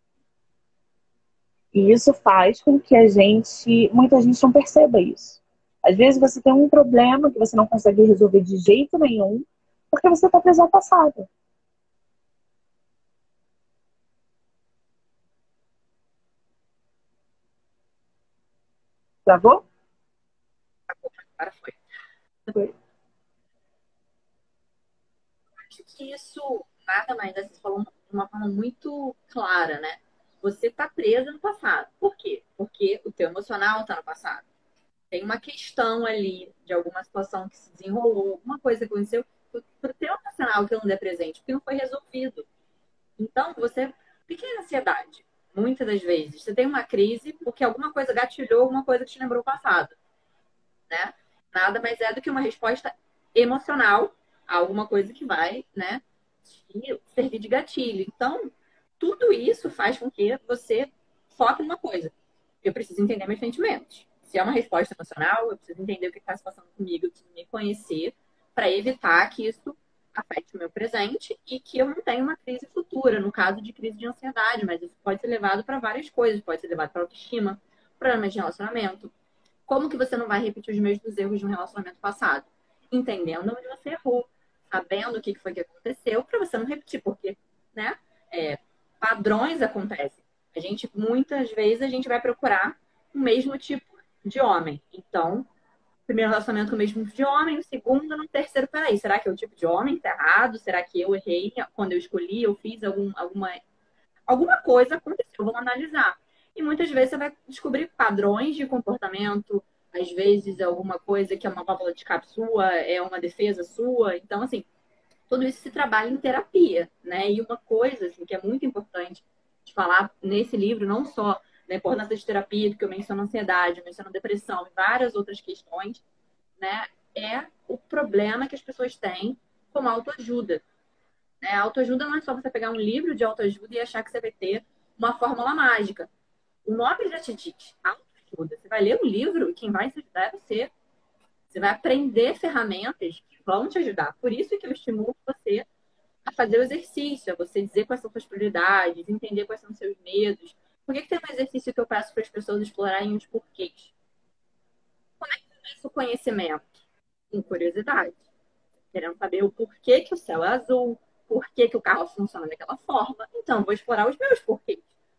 E isso faz com que a gente, muita gente não perceba isso. Às vezes você tem um problema que você não consegue resolver de jeito nenhum, porque você está preso ao passado. Travou? Agora foi. Foi. Acho que isso nada mais é, você falou de uma forma muito clara, né? Você está presa no passado. Por quê? Porque o teu emocional está no passado. Tem uma questão ali de alguma situação que se desenrolou, alguma coisa que aconteceu para o teu emocional que não é presente, porque não foi resolvido. Então, você... Pequena ansiedade, muitas das vezes. Você tem uma crise porque alguma coisa gatilhou, alguma coisa que te lembrou o passado, né? Nada mais é do que uma resposta emocional a alguma coisa que vai, né, te servir de gatilho. Então, tudo isso faz com que você foque numa coisa. Eu preciso entender meus sentimentos. Se é uma resposta emocional, eu preciso entender o que está se passando comigo, eu preciso me conhecer para evitar que isso afete o meu presente e que eu não tenha uma crise futura, no caso de crise de ansiedade, mas isso pode ser levado para várias coisas, pode ser levado para autoestima, problemas de relacionamento. Como que você não vai repetir os mesmos erros de um relacionamento passado? Entendendo onde você errou, sabendo o que foi que aconteceu, para você não repetir, porque, né, é, padrões acontecem. A gente, muitas vezes, a gente vai procurar o mesmo tipo de homem. Então, primeiro relacionamento com o mesmo tipo de homem, o segundo, no terceiro, peraí, será que é o tipo de homem que tá errado? Será que eu errei quando eu escolhi? Eu fiz algum, alguma, alguma coisa aconteceu, vamos analisar. E muitas vezes você vai descobrir padrões de comportamento, às vezes é alguma coisa que é uma válvula de escape sua, é uma defesa sua. Então, assim, tudo isso se trabalha em terapia, né? E uma coisa assim, que é muito importante de falar nesse livro, não só da importância de terapia, porque eu menciono ansiedade, eu menciono depressão e várias outras questões, né? É o problema que as pessoas têm com autoajuda. Né? A autoajuda não é só você pegar um livro de autoajuda e achar que você vai ter uma fórmula mágica. O nome já te diz, autoajuda. Você vai ler um livro e quem vai te ajudar é você. Você vai aprender ferramentas que vão te ajudar. Por isso que eu estimulo você a fazer o exercício, a você dizer quais são suas prioridades, entender quais são os seus medos. Por que, que tem um exercício que eu peço para as pessoas explorarem os porquês? Como é que começa o conhecimento? Com curiosidade. Querendo saber o porquê que o céu é azul, por que, que o carro funciona daquela forma. Então, eu vou explorar os meus porquês.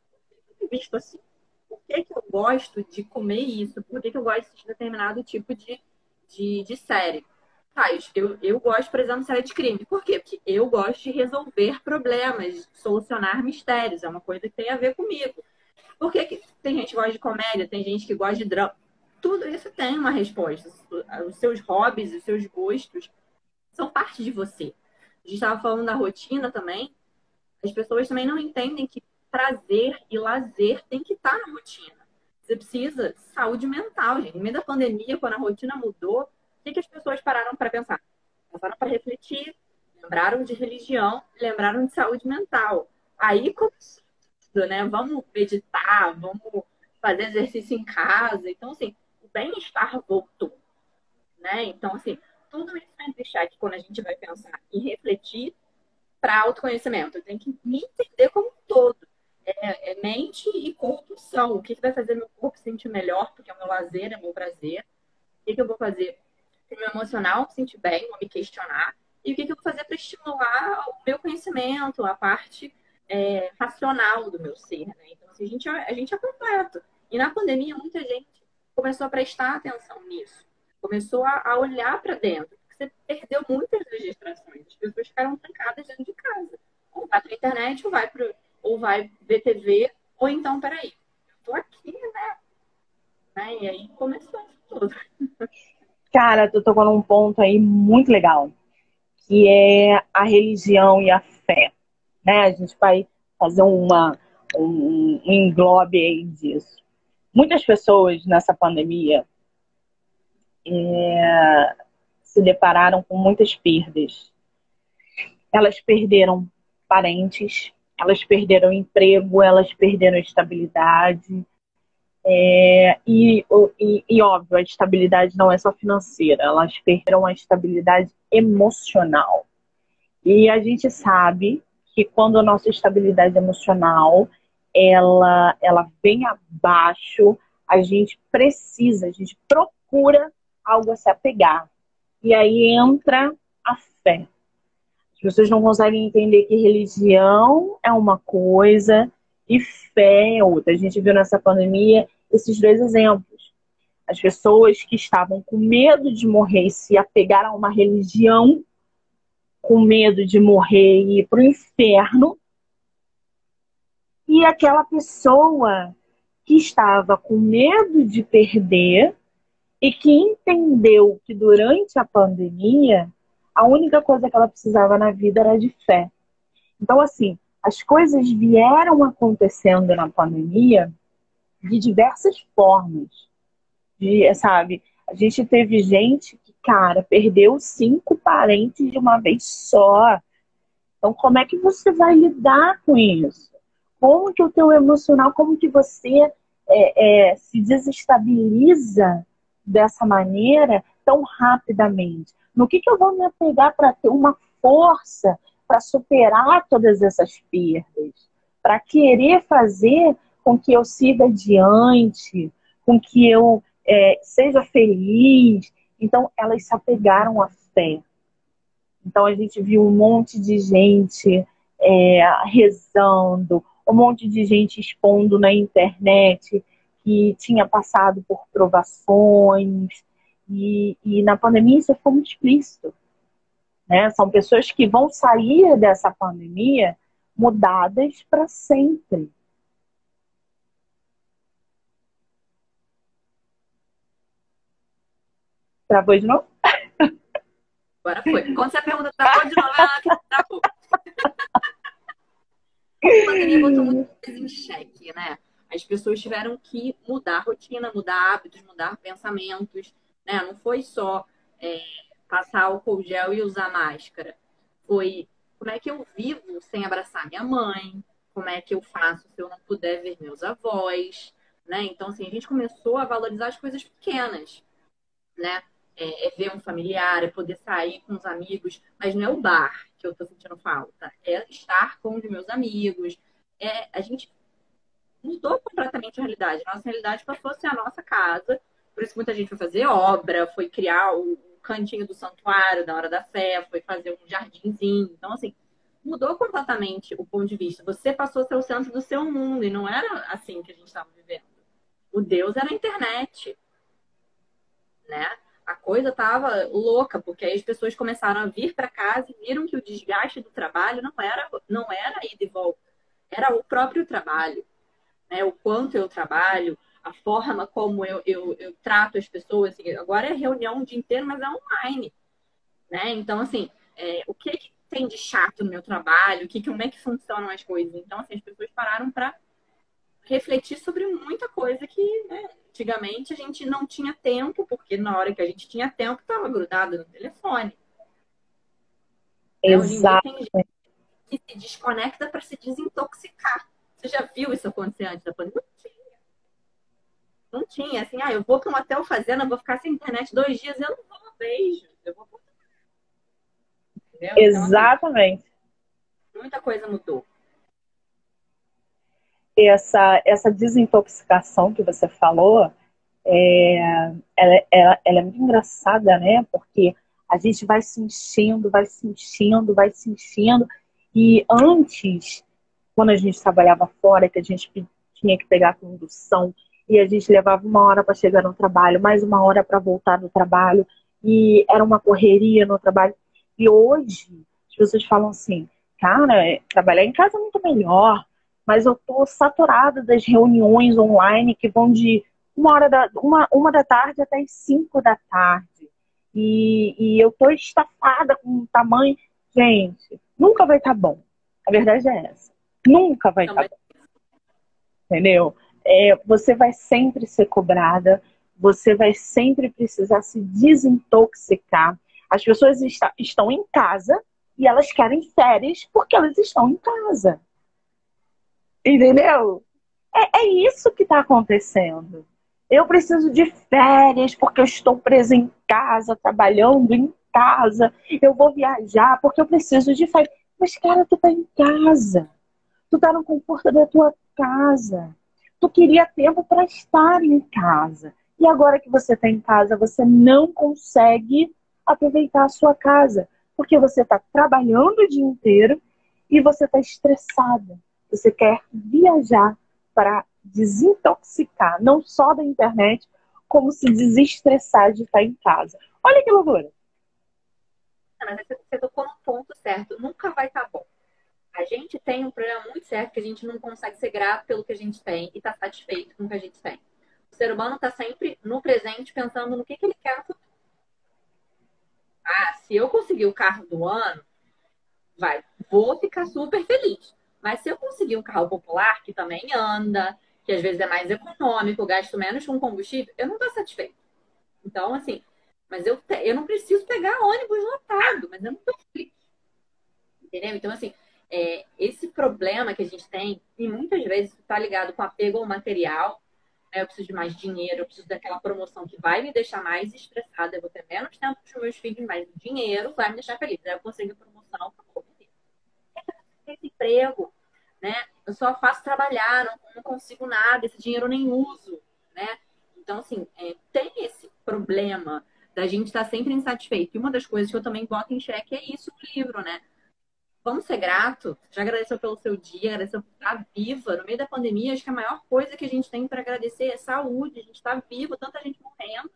Por que visto assim? Por que, que eu gosto de comer isso? Por que, que eu gosto de assistir determinado tipo de, de, de série? Ah, eu, eu gosto, por exemplo, de série de crime. Por quê? Porque eu gosto de resolver problemas, de solucionar mistérios. É uma coisa que tem a ver comigo. Por que, que tem gente que gosta de comédia, tem gente que gosta de drama? Tudo isso tem uma resposta. Os seus hobbies, os seus gostos são parte de você. A gente estava falando da rotina também. As pessoas também não entendem que prazer e lazer tem que estar na rotina. Você precisa de saúde mental, gente. No meio da pandemia, quando a rotina mudou, o que, que as pessoas pararam para pensar? Pararam para refletir, lembraram de religião, lembraram de saúde mental. Aí começou tudo, né? Vamos meditar, vamos fazer exercício em casa. Então, assim, o bem-estar voltou, né? Então, assim, tudo isso vai deixar que quando a gente vai pensar e refletir para autoconhecimento, eu tenho que me entender como um todo. É, é mente e corpo são. O que, que vai fazer meu corpo se sentir melhor, porque é o meu lazer, é o meu prazer. O que, que eu vou fazer para o meu emocional se sentir bem, vou me questionar. E o que, que eu vou fazer para estimular o meu conhecimento, a parte é, racional do meu ser. Né? Então, assim, a, gente, a gente é completo. E na pandemia, muita gente começou a prestar atenção nisso. Começou a, a olhar para dentro. Você perdeu muitas das distrações. As pessoas ficaram trancadas dentro de casa. Ou vai para a internet, ou vai, pro, ou vai ver T V, ou então, peraí, eu tô aqui, né? né? E aí começou isso tudo. Cara, tu tocou num ponto aí muito legal, que é a religião e a fé. Né? A gente vai fazer uma, um, um englobe aí disso. Muitas pessoas nessa pandemia é, se depararam com muitas perdas. Elas perderam parentes, elas perderam emprego, elas perderam estabilidade. É, e, e, e, óbvio, a estabilidade não é só financeira, elas perderam a estabilidade emocional. E a gente sabe que quando a nossa estabilidade emocional ela, ela vem abaixo, a gente precisa, a gente procura algo a se apegar. E aí entra a fé. As pessoas não conseguem entender que religião é uma coisa e fé é outra. A gente viu nessa pandemia esses dois exemplos. As pessoas que estavam com medo de morrer e se apegaram a uma religião, com medo de morrer e ir para o inferno. E aquela pessoa que estava com medo de perder e que entendeu que durante a pandemia, a única coisa que ela precisava na vida era de fé. Então, assim, as coisas vieram acontecendo na pandemia de diversas formas. De, sabe, a gente teve gente que, cara, perdeu cinco parentes de uma vez só. Então, como é que você vai lidar com isso? Como que o teu emocional, como que você é, é, se desestabiliza dessa maneira tão rapidamente? No que, que eu vou me apegar para ter uma força para superar todas essas perdas? Para querer fazer com que eu siga adiante, com que eu é, seja feliz. Então, elas se apegaram à fé. Então, a gente viu um monte de gente é, rezando, um monte de gente expondo na internet que tinha passado por provações. E, e na pandemia isso ficou muito explícito. Né? São pessoas que vão sair dessa pandemia mudadas para sempre. Travou de novo? Agora foi. Quando você pergunta, travou de novo, ela que travou. A pandemia botou muita coisa em xeque, né? As pessoas tiveram que mudar a rotina, mudar hábitos, mudar pensamentos, né? Não foi só é, passar álcool gel e usar máscara. Foi como é que eu vivo sem abraçar minha mãe, como é que eu faço se eu não puder ver meus avós, né? Então, assim, a gente começou a valorizar as coisas pequenas, né? É, é ver um familiar, é poder sair com os amigos, mas não é o bar que eu tô sentindo falta, é estar com os meus amigos. É, a gente mudou completamente a realidade. Nossa realidade passou a ser a nossa casa, por isso que muita gente foi fazer obra, foi criar o cantinho do santuário na hora da fé, foi fazer um jardinzinho. Então, assim, mudou completamente o ponto de vista. Você passou a ser o centro do seu mundo, e não era assim que a gente estava vivendo. O Deus era a internet, né? A coisa tava louca, porque aí as pessoas começaram a vir para casa e viram que o desgaste do trabalho não era, não era ida e volta, era o próprio trabalho, né? O quanto eu trabalho, a forma como eu, eu, eu trato as pessoas. Agora é reunião o dia inteiro, mas é online, né? Então, assim, é, o que, que tem de chato no meu trabalho? O que, como é que funcionam as coisas? Então, assim, as pessoas pararam para refletir sobre muita coisa que, né, antigamente a gente não tinha tempo, porque na hora que a gente tinha tempo, estava grudado no telefone. Né? Hoje em dia tem gente que se desconecta para se desintoxicar. Você já viu isso acontecer antes da pandemia? Não tinha. Não tinha. Assim, ah, eu vou para um hotel fazenda, vou ficar sem internet dois dias, eu não vou, beijo. Eu vou... Entendeu? Exatamente. Então, assim, muita coisa mudou. Essa, essa desintoxicação que você falou, é, ela, ela, ela é muito engraçada, né? Porque a gente vai se enchendo, vai se enchendo, vai se enchendo. E antes, quando a gente trabalhava fora, que a gente tinha que pegar condução, e a gente levava uma hora para chegar no trabalho, mais uma hora para voltar do trabalho, e era uma correria no trabalho. E hoje, as pessoas falam assim, cara, trabalhar em casa é muito melhor, mas eu tô saturada das reuniões online que vão de uma hora da, uma, uma da tarde até as cinco da tarde. E, e eu tô estafada com o tamanho. Gente, nunca vai estar bom. A verdade é essa. Nunca vai estar bom. Entendeu? É, você vai sempre ser cobrada, você vai sempre precisar se desintoxicar. As pessoas está, estão em casa e elas querem férias porque elas estão em casa. Entendeu? É, é isso que está acontecendo. Eu preciso de férias porque eu estou presa em casa, trabalhando em casa. Eu vou viajar porque eu preciso de férias. Mas, cara, tu tá em casa. Tu tá no conforto da tua casa. Tu queria tempo para estar em casa. E agora que você tá em casa, você não consegue aproveitar a sua casa. Porque você está trabalhando o dia inteiro e você está estressada. Você quer viajar para desintoxicar, não só da internet, como se desestressar de estar em casa. Olha que loucura. Mas você tocou no ponto certo. Nunca vai estar bom. A gente tem um problema muito certo que a gente não consegue ser grato pelo que a gente tem e estar satisfeito com o que a gente tem. O ser humano está sempre no presente pensando no que, que ele quer no futuro. Ah, se eu conseguir o carro do ano, vai, vou ficar super feliz. Mas se eu conseguir um carro popular, que também anda, que às vezes é mais econômico, gasto menos com combustível, eu não estou satisfeito. Então, assim, mas eu, te, eu não preciso pegar ônibus lotado, mas eu não estou feliz. Entendeu? Então, assim, é, esse problema que a gente tem, e muitas vezes está ligado com apego ao material, né? Eu preciso de mais dinheiro, eu preciso daquela promoção que vai me deixar mais estressada, eu vou ter menos tempo com os meus filhos, mas o dinheiro vai me deixar feliz. Aí eu consigo a promoção, acabou. Esse emprego, né? Eu só faço trabalhar, não, não consigo nada, esse dinheiro eu nem uso, né? Então, assim, é, tem esse problema da gente estar sempre insatisfeito. E uma das coisas que eu também boto em xeque é isso no livro, né? Vamos ser grato. Já agradeceu pelo seu dia, agradeceu por estar viva. No meio da pandemia, acho que a maior coisa que a gente tem para agradecer é saúde. A gente está vivo, tanta gente morrendo,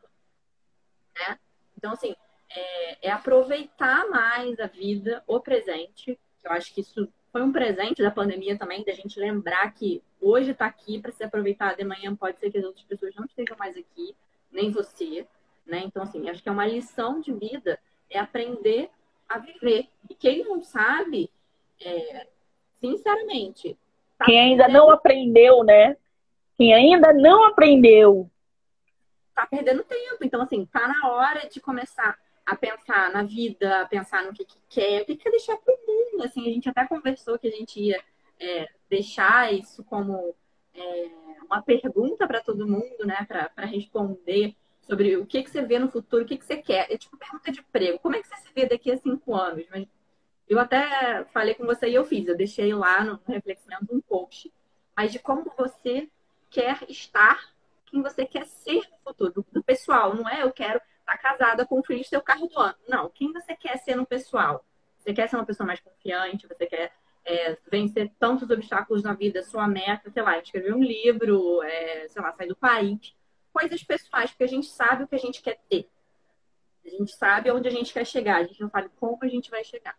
né? Então, assim, é, é aproveitar mais a vida, o presente. Eu acho que isso foi um presente da pandemia também, da gente lembrar que hoje está aqui para ser aproveitado, e amanhã pode ser que as outras pessoas não estejam mais aqui, nem você, né? Então, assim, acho que é uma lição de vida, é aprender a viver. E quem não sabe, é, sinceramente, tá Quem ainda perdendo, não aprendeu, né? Quem ainda não aprendeu. tá perdendo tempo. Então, assim, tá na hora de começar a pensar na vida, a pensar no que, que quer, o que quer deixar pro mundo. Assim, a gente até conversou que a gente ia é, deixar isso como é, uma pergunta para todo mundo, né? Para responder sobre o que, que você vê no futuro, o que, que você quer. É tipo pergunta de emprego. Como é que você se vê daqui a cinco anos? Mas eu até falei com você e eu fiz. Eu deixei lá no Reflexionando um post. Mas de como você quer estar, quem você quer ser no futuro, do, do pessoal. Não é eu quero estar casada com o filho e ter o carro do ano. Não, quem você quer ser no pessoal? Você quer ser uma pessoa mais confiante? Você quer é, vencer tantos obstáculos na vida? Sua meta, sei lá, escrever um livro, é, sei lá, sair do país. Coisas pessoais, porque a gente sabe o que a gente quer ter. A gente sabe onde a gente quer chegar. A gente não sabe como a gente vai chegar.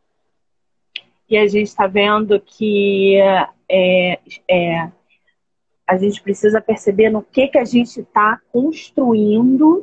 E a gente está vendo que é, é, a gente precisa perceber no que, que a gente está construindo,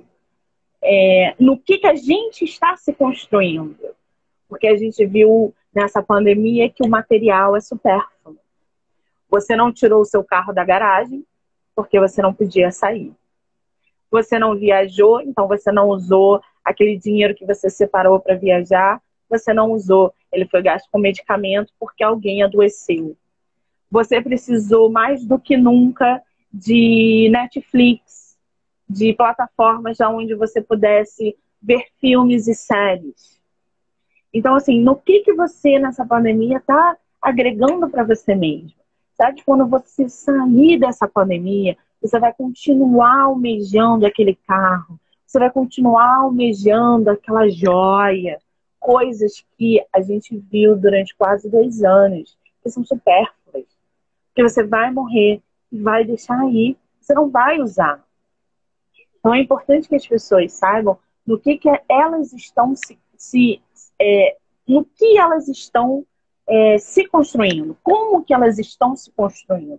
é, no que, que a gente está se construindo. Porque a gente viu nessa pandemia que o material é supérfluo. Você não tirou o seu carro da garagem porque você não podia sair. Você não viajou, então você não usou aquele dinheiro que você separou para viajar, você não usou. Ele foi gasto com medicamento porque alguém adoeceu. Você precisou mais do que nunca de Netflix, de plataformas onde você pudesse ver filmes e séries. Então, assim, no que, que você nessa pandemia está agregando para você mesmo? Sabe, quando você sair dessa pandemia, você vai continuar almejando aquele carro, você vai continuar almejando aquela joia, coisas que a gente viu durante quase dois anos, que são supérfluas. Que você vai morrer e vai deixar aí, você não vai usar. Então é importante que as pessoas saibam no que, que elas estão se, se é, no que elas estão é, se construindo, como que elas estão se construindo,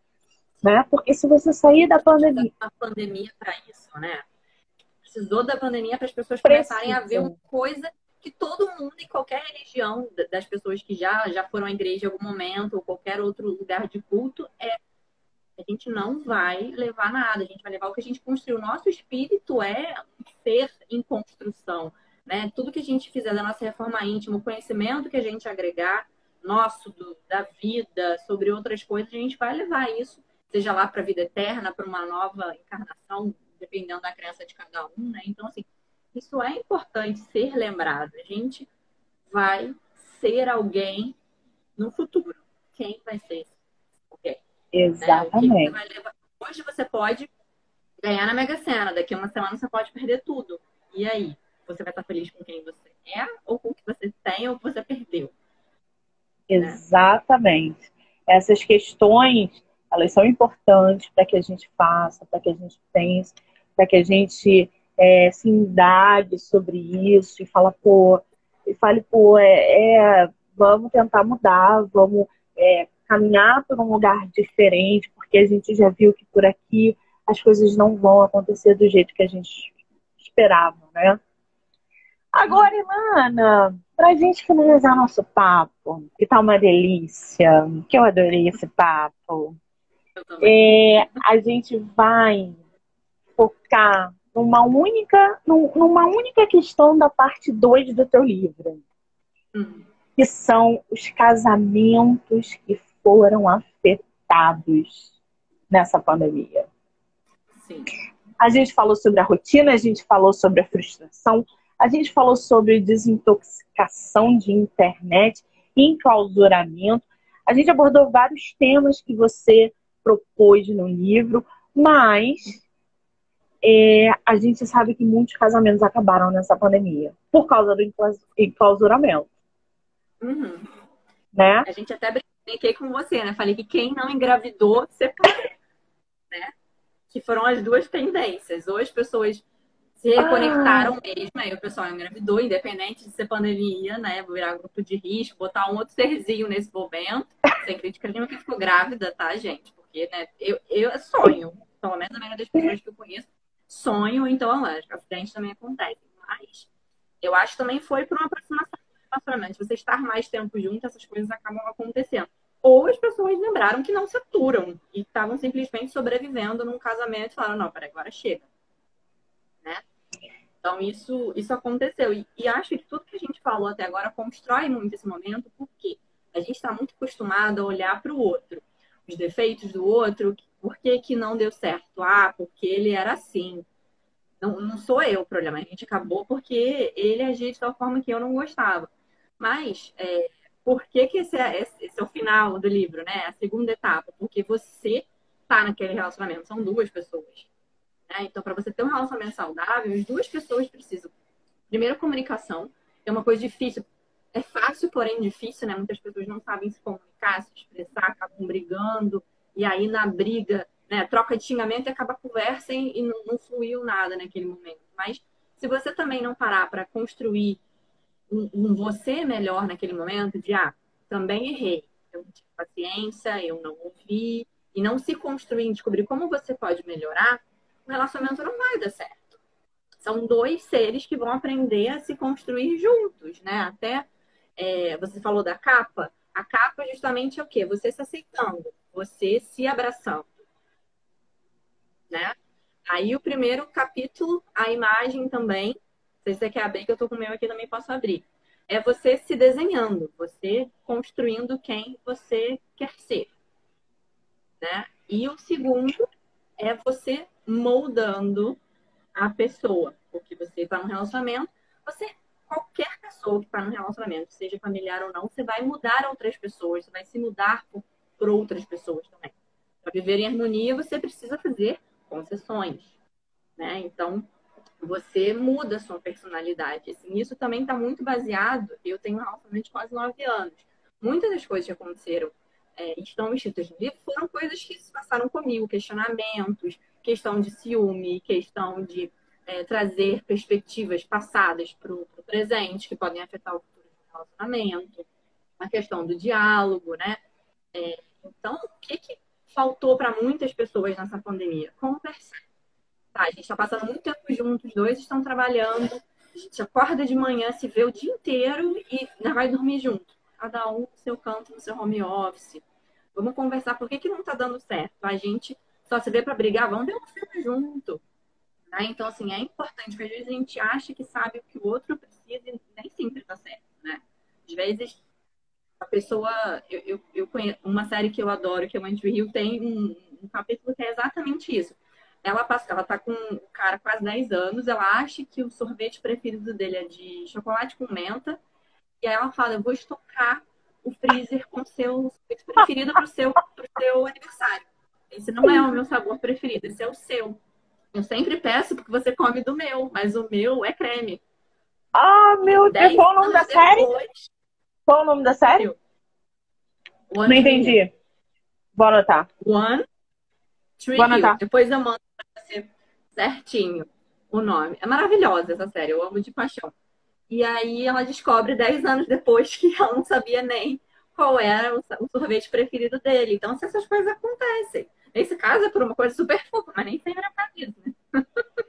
né? Porque se você sair da pandemia, a pandemia para isso, né? Precisou da pandemia para as pessoas precisa. começarem a ver uma coisa que todo mundo em qualquer religião das pessoas que já já foram à igreja em algum momento ou qualquer outro lugar de culto é a gente não vai levar nada, a gente vai levar o que a gente construiu. O nosso espírito é um ser em construção, né? Tudo que a gente fizer da nossa reforma íntima, o conhecimento que a gente agregar, nosso, do, da vida, sobre outras coisas, a gente vai levar isso, seja lá para a vida eterna, para uma nova encarnação, dependendo da crença de cada um, né? Então, assim, isso é importante ser lembrado. A gente vai ser alguém no futuro. Quem vai ser alguém? Exatamente. Né? O que você vai levar? Hoje você pode ganhar na Mega Sena, daqui a uma semana você pode perder tudo. E aí? Você vai estar feliz com quem você é, ou com o que você tem, ou o que você perdeu? Exatamente. Né? Essas questões, elas são importantes para que a gente faça, para que a gente pense, para que a gente é, se indague sobre isso e fala, pô, e fale, pô, é, é, vamos tentar mudar, vamos é, caminhar por um lugar diferente, porque a gente já viu que por aqui as coisas não vão acontecer do jeito que a gente esperava, né? Agora, Ilana, pra gente finalizar nosso papo, que tá uma delícia, que eu adorei esse papo, Eu também. é, a gente vai focar numa única, num- numa única questão da parte dois do teu livro, Hum, que são os casamentos que foram afetados nessa pandemia. sim. A gente falou sobre a rotina, a gente falou sobre a frustração, a gente falou sobre desintoxicação de internet, enclausuramento. A gente abordou vários temas que você propôs no livro, mas é, a gente sabe que muitos casamentos acabaram nessa pandemia por causa do enclausuramento, Uhum. né? A gente até brinquei com você, né? Falei que quem não engravidou separou, né? Que foram as duas tendências. Ou as pessoas se Ah, reconectaram mesmo, aí o pessoal engravidou, independente de ser pandemia, né? Virar grupo de risco, botar um outro serzinho nesse momento. Sem crítica nenhuma que ficou grávida, tá, gente? Porque, né, eu, eu sonho, pelo menos a maioria das pessoas que eu conheço, sonho, então, lógico, acidente também acontece. Mas eu acho que também foi por uma aproximação do relacionamento. Se você estar mais tempo junto, essas coisas acabam acontecendo. Ou as pessoas lembraram que não se aturam e estavam simplesmente sobrevivendo num casamento e falaram, não, peraí, agora chega, né? Então, isso, isso aconteceu. E, e acho que tudo que a gente falou até agora constrói muito esse momento, porque a gente está muito acostumado a olhar para o outro, os defeitos do outro, por que, que não deu certo? Ah, porque ele era assim. Não, não sou eu o problema, a gente acabou porque ele agia de tal forma que eu não gostava. Mas, é, por que, que esse, é, esse é o final do livro, né? A segunda etapa? Porque você tá naquele relacionamento, são duas pessoas. Né? Então, para você ter um relacionamento saudável, as duas pessoas precisam. Primeiro, comunicação, é uma coisa difícil. É fácil, porém difícil, né? Muitas pessoas não sabem se comunicar, se expressar, acabam brigando, e aí na briga, né, troca de xingamento e acaba a conversa e, e não, não fluiu nada naquele momento. Mas se você também não parar para construir um, um você melhor naquele momento, de ah, também errei, eu não tive paciência, eu não ouvi, e não se construir em descobrir como você pode melhorar, o relacionamento não vai dar certo. São dois seres que vão aprender a se construir juntos, né? Até é, você falou da capa. A capa justamente é o quê? Você se aceitando, você se abraçando, né? Aí o primeiro capítulo, a imagem também. Se você quer abrir, que eu tô com o meu aqui, também posso abrir. É você se desenhando, você construindo quem você quer ser, né? E o segundo é você moldando a pessoa, porque você está num relacionamento, você, qualquer pessoa que está num relacionamento, seja familiar ou não, você vai mudar outras pessoas, você vai se mudar por, por outras pessoas também. Para viver em harmonia, você precisa fazer concessões, né? Então, você muda a sua personalidade. Assim, isso também está muito baseado. Eu tenho um relacionamento de quase nove anos. Muitas das coisas que aconteceram é, estão escritas no livro foram coisas que se passaram comigo, questionamentos, questão de ciúme, questão de é, trazer perspectivas passadas para o presente, que podem afetar o futuro do relacionamento, a questão do diálogo, né? É, então, o que, que faltou para muitas pessoas nessa pandemia? Conversar. Tá, a gente está passando muito tempo juntos, os dois estão trabalhando, a gente acorda de manhã, se vê o dia inteiro e ainda vai dormir junto. Cada um no seu canto, no seu home office. Vamos conversar por que, que não está dando certo. A gente só se vê para brigar, vamos ver um filme junto. Né? Então, assim, é importante, porque às vezes a gente acha que sabe o que o outro precisa e nem sempre está certo, né? Às vezes a pessoa. Eu, eu, eu conheço uma série que eu adoro, que é One Tree Hill, tem um, um capítulo que é exatamente isso. Ela, passa, ela tá com o cara quase dez anos, ela acha que o sorvete preferido dele é de chocolate com menta, e aí ela fala, eu vou estocar o freezer com o seu sorvete preferido pro seu, pro seu aniversário. Esse não é o meu sabor preferido, esse é o seu. Eu sempre peço porque você come do meu, mas o meu é creme. ah, E meu Deus, dez qual o nome da anos série? depois, Qual o nome da série? One Não Tree Hill. entendi. Vou anotar. One Vou Tree Hill. anotar. Depois eu mando pra você. certinho o nome. É maravilhosa essa série, eu amo de paixão. E aí ela descobre dez anos depois que ela não sabia nem qual era o sorvete preferido dele. Então, se essas coisas acontecem. Nesse caso é por uma coisa super fofa, mas nem sempre é por causa disso, né?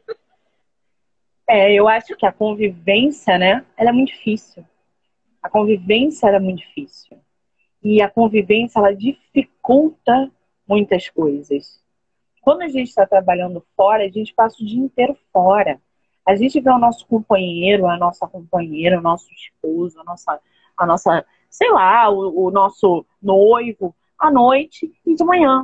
É, eu acho que a convivência, né, ela é muito difícil. A convivência ela é muito difícil. E a convivência, ela dificulta muitas coisas. Quando a gente está trabalhando fora, a gente passa o dia inteiro fora. A gente vê o nosso companheiro, a nossa companheira, o nosso esposo, a nossa, a nossa sei lá, o, o nosso noivo à noite e de manhã.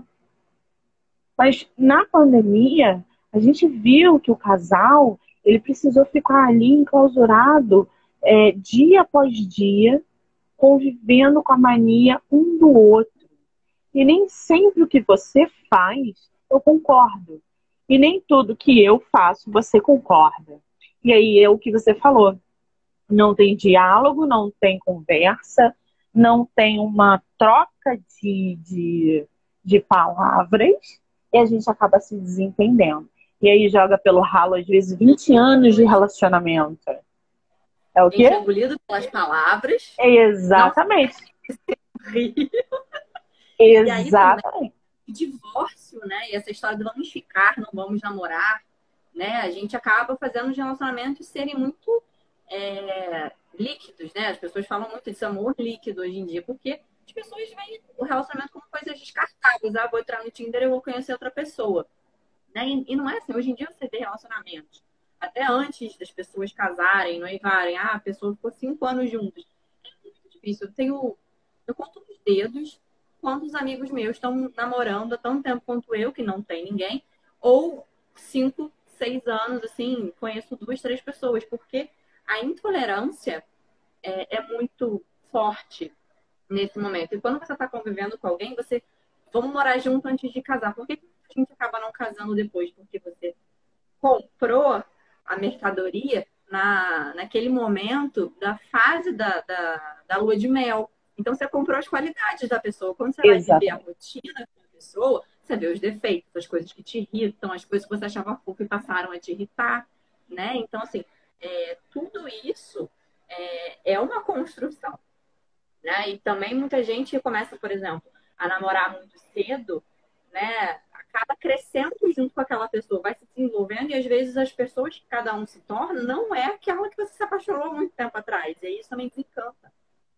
Mas na pandemia, a gente viu que o casal, ele precisou ficar ali enclausurado é, dia após dia, convivendo com a mania um do outro. E nem sempre o que você faz, eu concordo. E nem tudo que eu faço, você concorda. E aí é o que você falou. Não tem diálogo, não tem conversa, não tem uma troca de, de, de palavras, e a gente acaba se desentendendo. E aí joga pelo ralo, às vezes, vinte anos de relacionamento. É o A gente é quê? engolido pelas palavras. Exatamente. Não ri. E aí também Exatamente. divórcio, né? E essa história de vamos ficar, não vamos namorar, né? A gente acaba fazendo os relacionamentos serem muito é, líquidos, né? As pessoas falam muito desse amor líquido hoje em dia, porque as pessoas veem o relacionamento como coisas descartáveis. Ah, vou entrar no Tinder e eu vou conhecer outra pessoa. Né? E, e não é assim. Hoje em dia você vê relacionamentos. Até antes das pessoas casarem, noivarem, ah, a pessoa ficou cinco anos juntos. É muito difícil. Eu tenho. Eu conto nos dedos quantos amigos meus estão namorando há tanto tempo quanto eu, que não tem ninguém, ou cinco, seis anos, assim, conheço duas, três pessoas, porque a intolerância é, é muito forte nesse momento. E quando você está convivendo com alguém, você vamos morar junto antes de casar. Por que a gente acaba não casando depois? Porque você comprou a mercadoria na, naquele momento da fase da, da, da lua de mel. Então, você comprou as qualidades da pessoa. Quando você vai viver a Exatamente. rotina da pessoa, você vê os defeitos, as coisas que te irritam, as coisas que você achava fofo e passaram a te irritar, né? Então, assim, é, tudo isso é, é uma construção, né? E também muita gente começa, por exemplo, a namorar muito cedo, né? Acaba crescendo junto com aquela pessoa, vai se desenvolvendo e às vezes as pessoas que cada um se torna não é aquela que você se apaixonou muito tempo atrás. E aí isso também desencanta,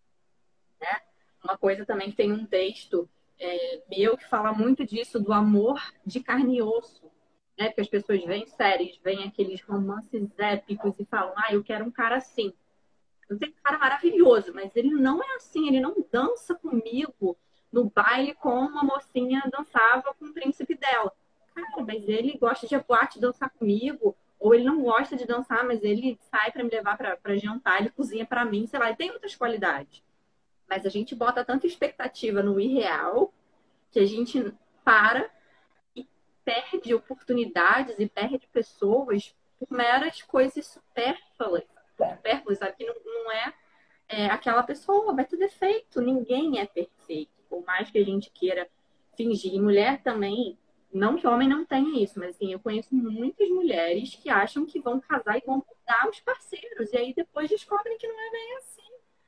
né? Uma coisa também que tem um texto é, meu que fala muito disso, do amor de carne e osso, né? Porque as pessoas veem séries, veem aqueles romances épicos e falam, ah, eu quero um cara assim. Eu tenho um cara maravilhoso, mas ele não é assim, ele não dança comigo no baile como a mocinha dançava com o príncipe dela. Cara, mas ele gosta de boate dançar comigo, ou ele não gosta de dançar, mas ele sai para me levar para jantar, ele cozinha para mim, sei lá, ele tem outras qualidades. Mas a gente bota tanta expectativa no irreal que a gente para e perde oportunidades e perde pessoas por meras coisas supérfluas. Supérfluas, sabe? Que não, não é, é aquela pessoa, vai ter defeito. Ninguém é perfeito. Por mais que a gente queira fingir. E mulher também, não que homem não tenha isso, mas assim, eu conheço muitas mulheres que acham que vão casar e vão mudar os parceiros. E aí depois descobrem que não é bem assim.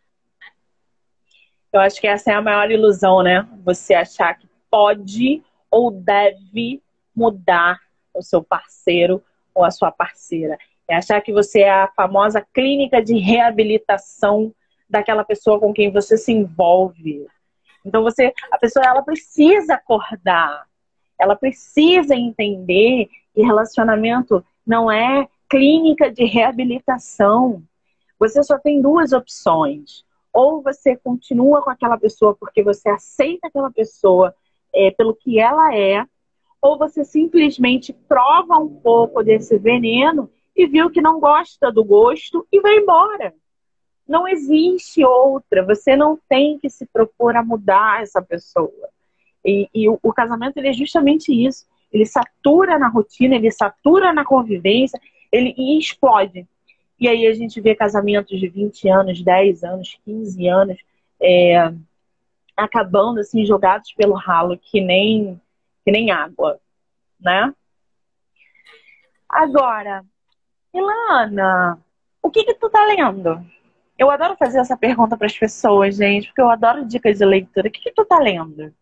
Eu acho que essa é a maior ilusão, né? Você achar que pode ou deve mudar o seu parceiro ou a sua parceira. É achar que você é a famosa clínica de reabilitação daquela pessoa com quem você se envolve. Então você, a pessoa ela precisa acordar, ela precisa entender que relacionamento não é clínica de reabilitação. Você só tem duas opções. Ou você continua com aquela pessoa porque você aceita aquela pessoa é, pelo que ela é, ou você simplesmente prova um pouco desse veneno e viu que não gosta do gosto e vai embora. Não existe outra. Você não tem que se propor a mudar essa pessoa. E, e o, o casamento ele é justamente isso. Ele satura na rotina, ele satura na convivência, ele e explode. E aí a gente vê casamentos de vinte anos, dez anos, quinze anos, é, acabando assim, jogados pelo ralo, que nem, que nem água, né? Agora, Ilana, o que que tu tá lendo? Eu adoro fazer essa pergunta para as pessoas, gente, porque eu adoro dicas de leitura. O que que tu tá lendo?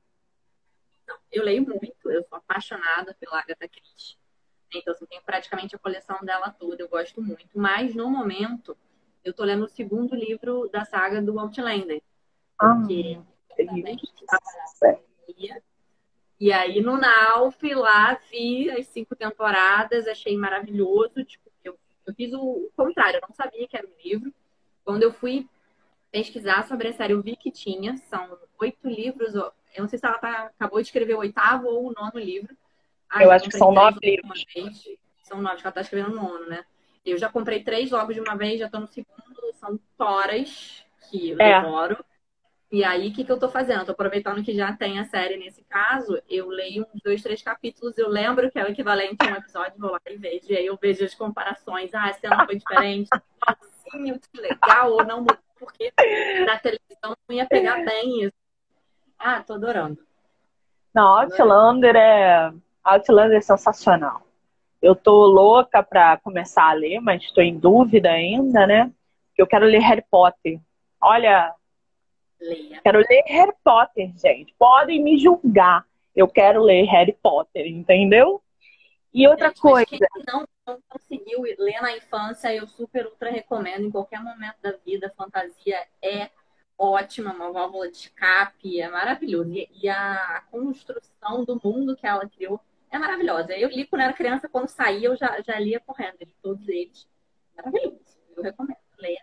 Eu leio muito, eu sou apaixonada pela Agatha Christie. Então, assim, eu tenho praticamente a coleção dela toda, eu gosto muito. Mas, no momento, eu tô lendo o segundo livro da saga do Outlander. Ah, Porque meu também Deus do estava na céu. pandemia. E aí, no Now, fui lá, vi as cinco temporadas, achei maravilhoso. Tipo, eu, eu fiz o, o contrário, eu não sabia que era um livro. Quando eu fui pesquisar sobre a série, eu vi que tinha. São oito livros. Eu não sei se ela tá, acabou de escrever o oitavo ou o nono livro. Ah, Eu já acho que comprei são três nove logo de uma livros. vez. São nove, que ela tá escrevendo no nono, né? Eu já comprei três logo de uma vez, já tô no segundo. São toras que eu É. devoro. E aí, o que, que eu tô fazendo? Eu tô aproveitando que já tem a série nesse caso, eu leio uns dois, três capítulos, eu lembro que é o equivalente a um episódio, vou lá e vejo. E aí eu vejo as comparações. Ah, a cena foi diferente, igualzinho, que legal, ou não mudou, porque na televisão não ia pegar bem isso. Ah, tô adorando. Não, Adorando. Outlander é... Outlander é sensacional. Eu tô louca pra começar a ler, mas estou em dúvida ainda, né? Eu quero ler Harry Potter. Olha, Leia. quero ler Harry Potter, gente. Podem me julgar. Eu quero ler Harry Potter, entendeu? E outra Gente, mas coisa, quem não, não conseguiu ler na infância, eu super ultra recomendo em qualquer momento da vida. Fantasia é ótima, uma válvula de escape, é maravilhoso. E, e a construção do mundo que ela criou é maravilhosa. Eu li quando era criança, quando saía, eu já, já lia correndo de todos eles. Maravilhoso. Eu recomendo. Leia.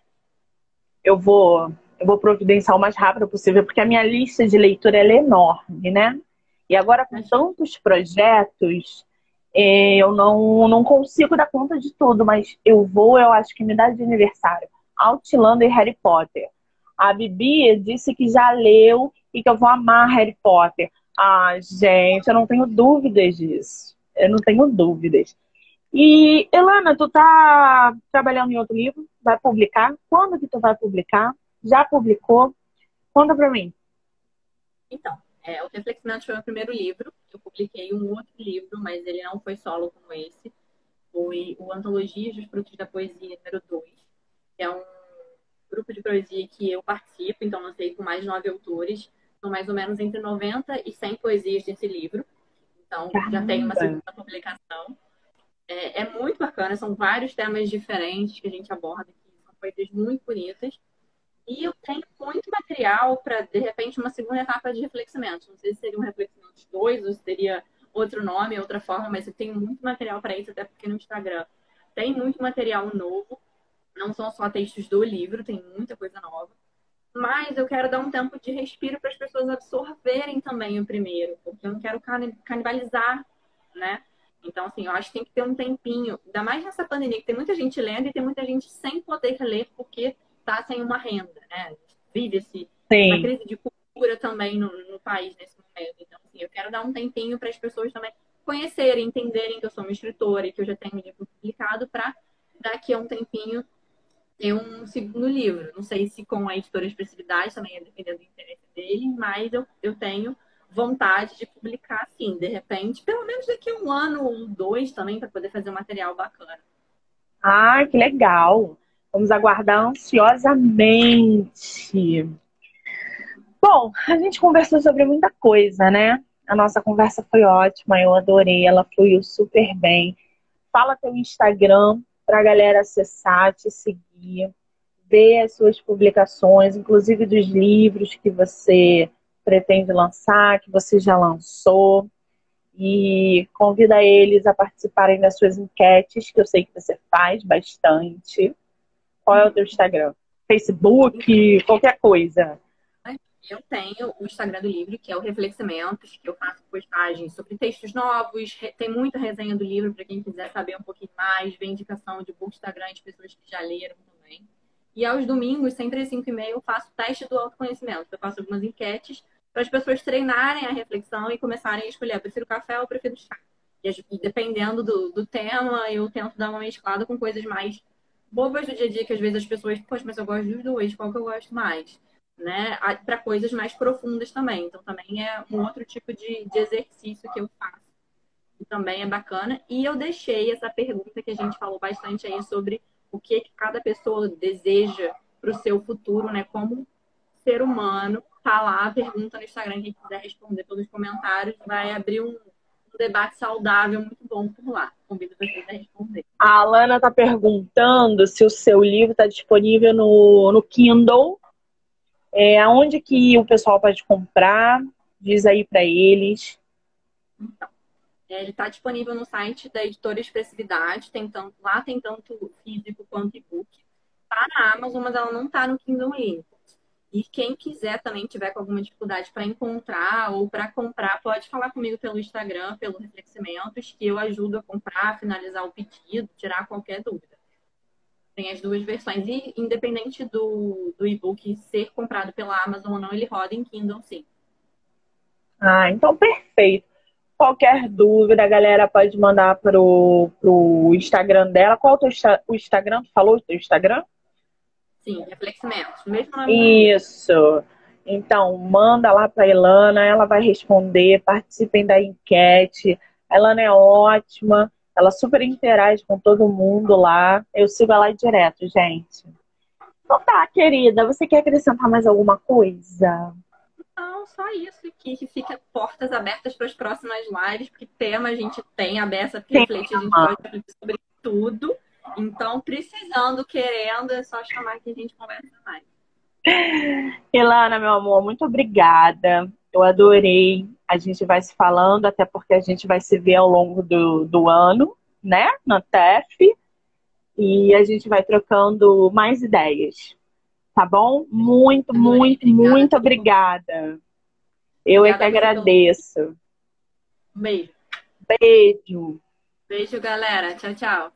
eu vou, eu vou providenciar o mais rápido possível, porque a minha lista de leitura ela é enorme, né? E agora, com Imagina. tantos projetos, eh, eu não, não consigo dar conta de tudo, mas eu vou, eu acho que me dá de aniversário. Outlander e Harry Potter. A Bibi disse que já leu e que eu vou amar Harry Potter. Ah, gente, eu não tenho dúvidas disso. Eu não tenho dúvidas. E, Elana, tu tá trabalhando em outro livro? Vai publicar? Quando que tu vai publicar? Já publicou? Conta pra mim. Então, é, o Reflexionante foi o meu primeiro livro. Eu publiquei um outro livro, mas ele não foi solo como esse. Foi o Antologia dos Frutos da Poesia número dois, que é um grupo de poesia que eu participo, então lancei com mais de nove autores. São mais ou menos entre noventa e cem poesias desse livro. Então, já tem uma Caramba! segunda publicação. É, é muito bacana, são vários temas diferentes que a gente aborda aqui, são coisas muito bonitas. E eu tenho muito material para, de repente, uma segunda etapa de reflexionamento. Não sei se seria um reflexionamento dois ou se teria outro nome, outra forma, mas eu tenho muito material para isso, até porque no Instagram tem muito material novo. Não são só textos do livro, tem muita coisa nova. Mas eu quero dar um tempo de respiro para as pessoas absorverem também o primeiro, porque eu não quero canibalizar, né? Então, assim, eu acho que tem que ter um tempinho, ainda mais nessa pandemia, que tem muita gente lendo e tem muita gente sem poder ler porque está sem uma renda, né? Vive esse, essa Sim. crise de cultura também no, no país nesse momento. Então, assim, eu quero dar um tempinho para as pessoas também conhecerem, entenderem que eu sou uma escritora e que eu já tenho um livro publicado para daqui a um tempinho ter um segundo livro. Não sei se com a editora Expressividade, também é dependendo do interesse dele, mas eu, eu tenho vontade de publicar, sim, de repente, pelo menos daqui a um ano ou dois também, para poder fazer um material bacana. Ah, que legal! Vamos aguardar ansiosamente. Bom, a gente conversou sobre muita coisa, né? A nossa conversa foi ótima, eu adorei, ela fluiu super bem. Fala teu Instagram pra galera acessar, te seguir, ver as suas publicações, inclusive dos livros que você pretende lançar, que você já lançou. E convida eles a participarem das suas enquetes, que eu sei que você faz bastante. Qual é o teu Instagram? Facebook, qualquer coisa. Eu tenho o Instagram do livro, que é o Refleximentos, que eu faço postagens sobre textos novos, tem muita resenha do livro para quem quiser saber um pouquinho mais, ver indicação de book Instagram de pessoas que já leram também. E aos domingos, sempre às cinco e meia, eu faço teste do autoconhecimento. Eu faço algumas enquetes para as pessoas treinarem a reflexão e começarem a escolher, eu prefiro café ou eu prefiro chá. E dependendo do, do tema, eu tento dar uma mesclada com coisas mais bobas do dia a dia, que às vezes as pessoas, poxa, mas eu gosto dos dois, qual que eu gosto mais? Né, para coisas mais profundas também. Então, também é um outro tipo de, de exercício que eu faço que também é bacana. E eu deixei essa pergunta que a gente falou bastante aí sobre o que, que cada pessoa deseja para o seu futuro, né? Como ser humano. Tá lá a pergunta no Instagram, quem quiser responder pelos comentários, vai abrir um, um debate saudável muito bom por lá. Convido vocês a responder. A Alana está perguntando se o seu livro está disponível no, no Kindle. É, aonde que o pessoal pode comprar? Diz aí para eles. Então, é, ele está disponível no site da Editora Expressividade. Tem tanto, lá tem tanto físico quanto e-book. Está na Amazon, mas ela não está no Kindle Unlimited. E quem quiser também tiver com alguma dificuldade para encontrar ou para comprar, pode falar comigo pelo Instagram, pelo Refleximentos, que eu ajudo a comprar, finalizar o pedido, tirar qualquer dúvida. Tem as duas versões. E independente do, do e-book ser comprado pela Amazon ou não, ele roda em Kindle, sim. Ah, então perfeito. Qualquer dúvida, a galera pode mandar pro, pro Instagram dela. Qual é o teu o Instagram? Tu falou o teu Instagram? Sim, Refleximentos. Mesmo nome do livro. Isso. Então, manda lá para a Ilana, ela vai responder, participem da enquete. A Ilana é ótima, ela super interage com todo mundo lá. Eu sigo ela direto, gente. Então tá, querida, você quer acrescentar mais alguma coisa? Não, só isso aqui, que fica portas abertas para as próximas lives, porque tema a gente tem aberta, porque refletir, a gente pode refletir sobre tudo. Então, precisando, querendo, é só chamar que a gente conversa mais. Ilana, meu amor, muito obrigada. Eu adorei. A gente vai se falando, até porque a gente vai se ver ao longo do, do ano, né? Na T E F. E a gente vai trocando mais ideias. Tá bom? Muito, Adorei, muito, obrigada muito pelo convite. obrigada. Eu é que Obrigada a você pelo agradeço. beijo. Beijo. Beijo, galera. Tchau, tchau.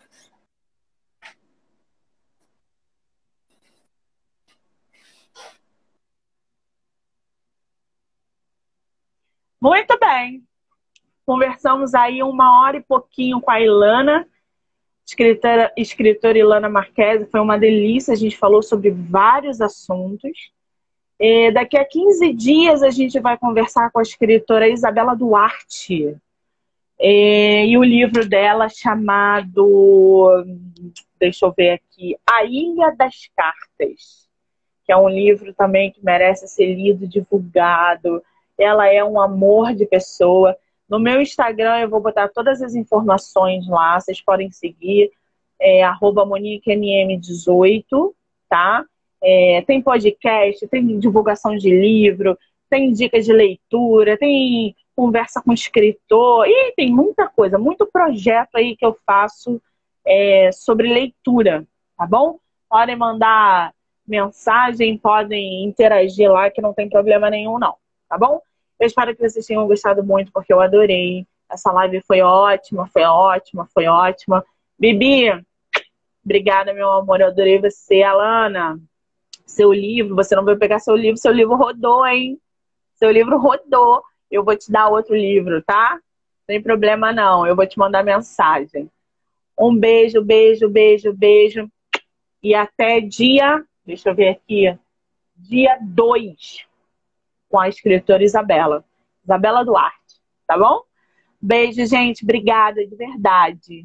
Muito bem. Conversamos aí uma hora e pouquinho com a Ilana, escritora, escritora Ilana Marquese. Foi uma delícia. A gente falou sobre vários assuntos. E daqui a quinze dias a gente vai conversar com a escritora Isabela Duarte. E, e o livro dela chamado, deixa eu ver aqui, A Ilha das Cartas, que é um livro também que merece ser lido, divulgado. Ela é um amor de pessoa. No meu Instagram eu vou botar todas as informações lá, vocês podem seguir, é, arroba Monique M M dezoito, tá? É, tem podcast, tem divulgação de livro, tem dicas de leitura, tem conversa com escritor, e tem muita coisa, muito projeto aí que eu faço é, sobre leitura, tá bom? Podem mandar mensagem, podem interagir lá, que não tem problema nenhum, não, tá bom? Eu espero que vocês tenham gostado muito, porque eu adorei. Essa live foi ótima, foi ótima, foi ótima. Bibi, obrigada, meu amor, eu adorei você. Alana, seu livro, você não veio pegar seu livro, seu livro rodou, hein? Seu livro rodou. Eu vou te dar outro livro, tá? Sem problema não, eu vou te mandar mensagem. Um beijo, beijo, beijo, beijo. E até dia, deixa eu ver aqui, dia dois, com a escritora Isabela. Isabela Duarte, tá bom? Beijo, gente. Obrigada, de verdade.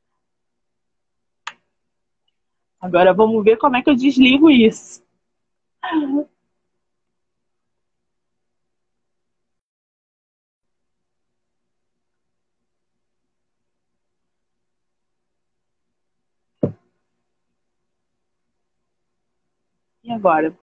Agora vamos ver como é que eu desligo isso. E agora?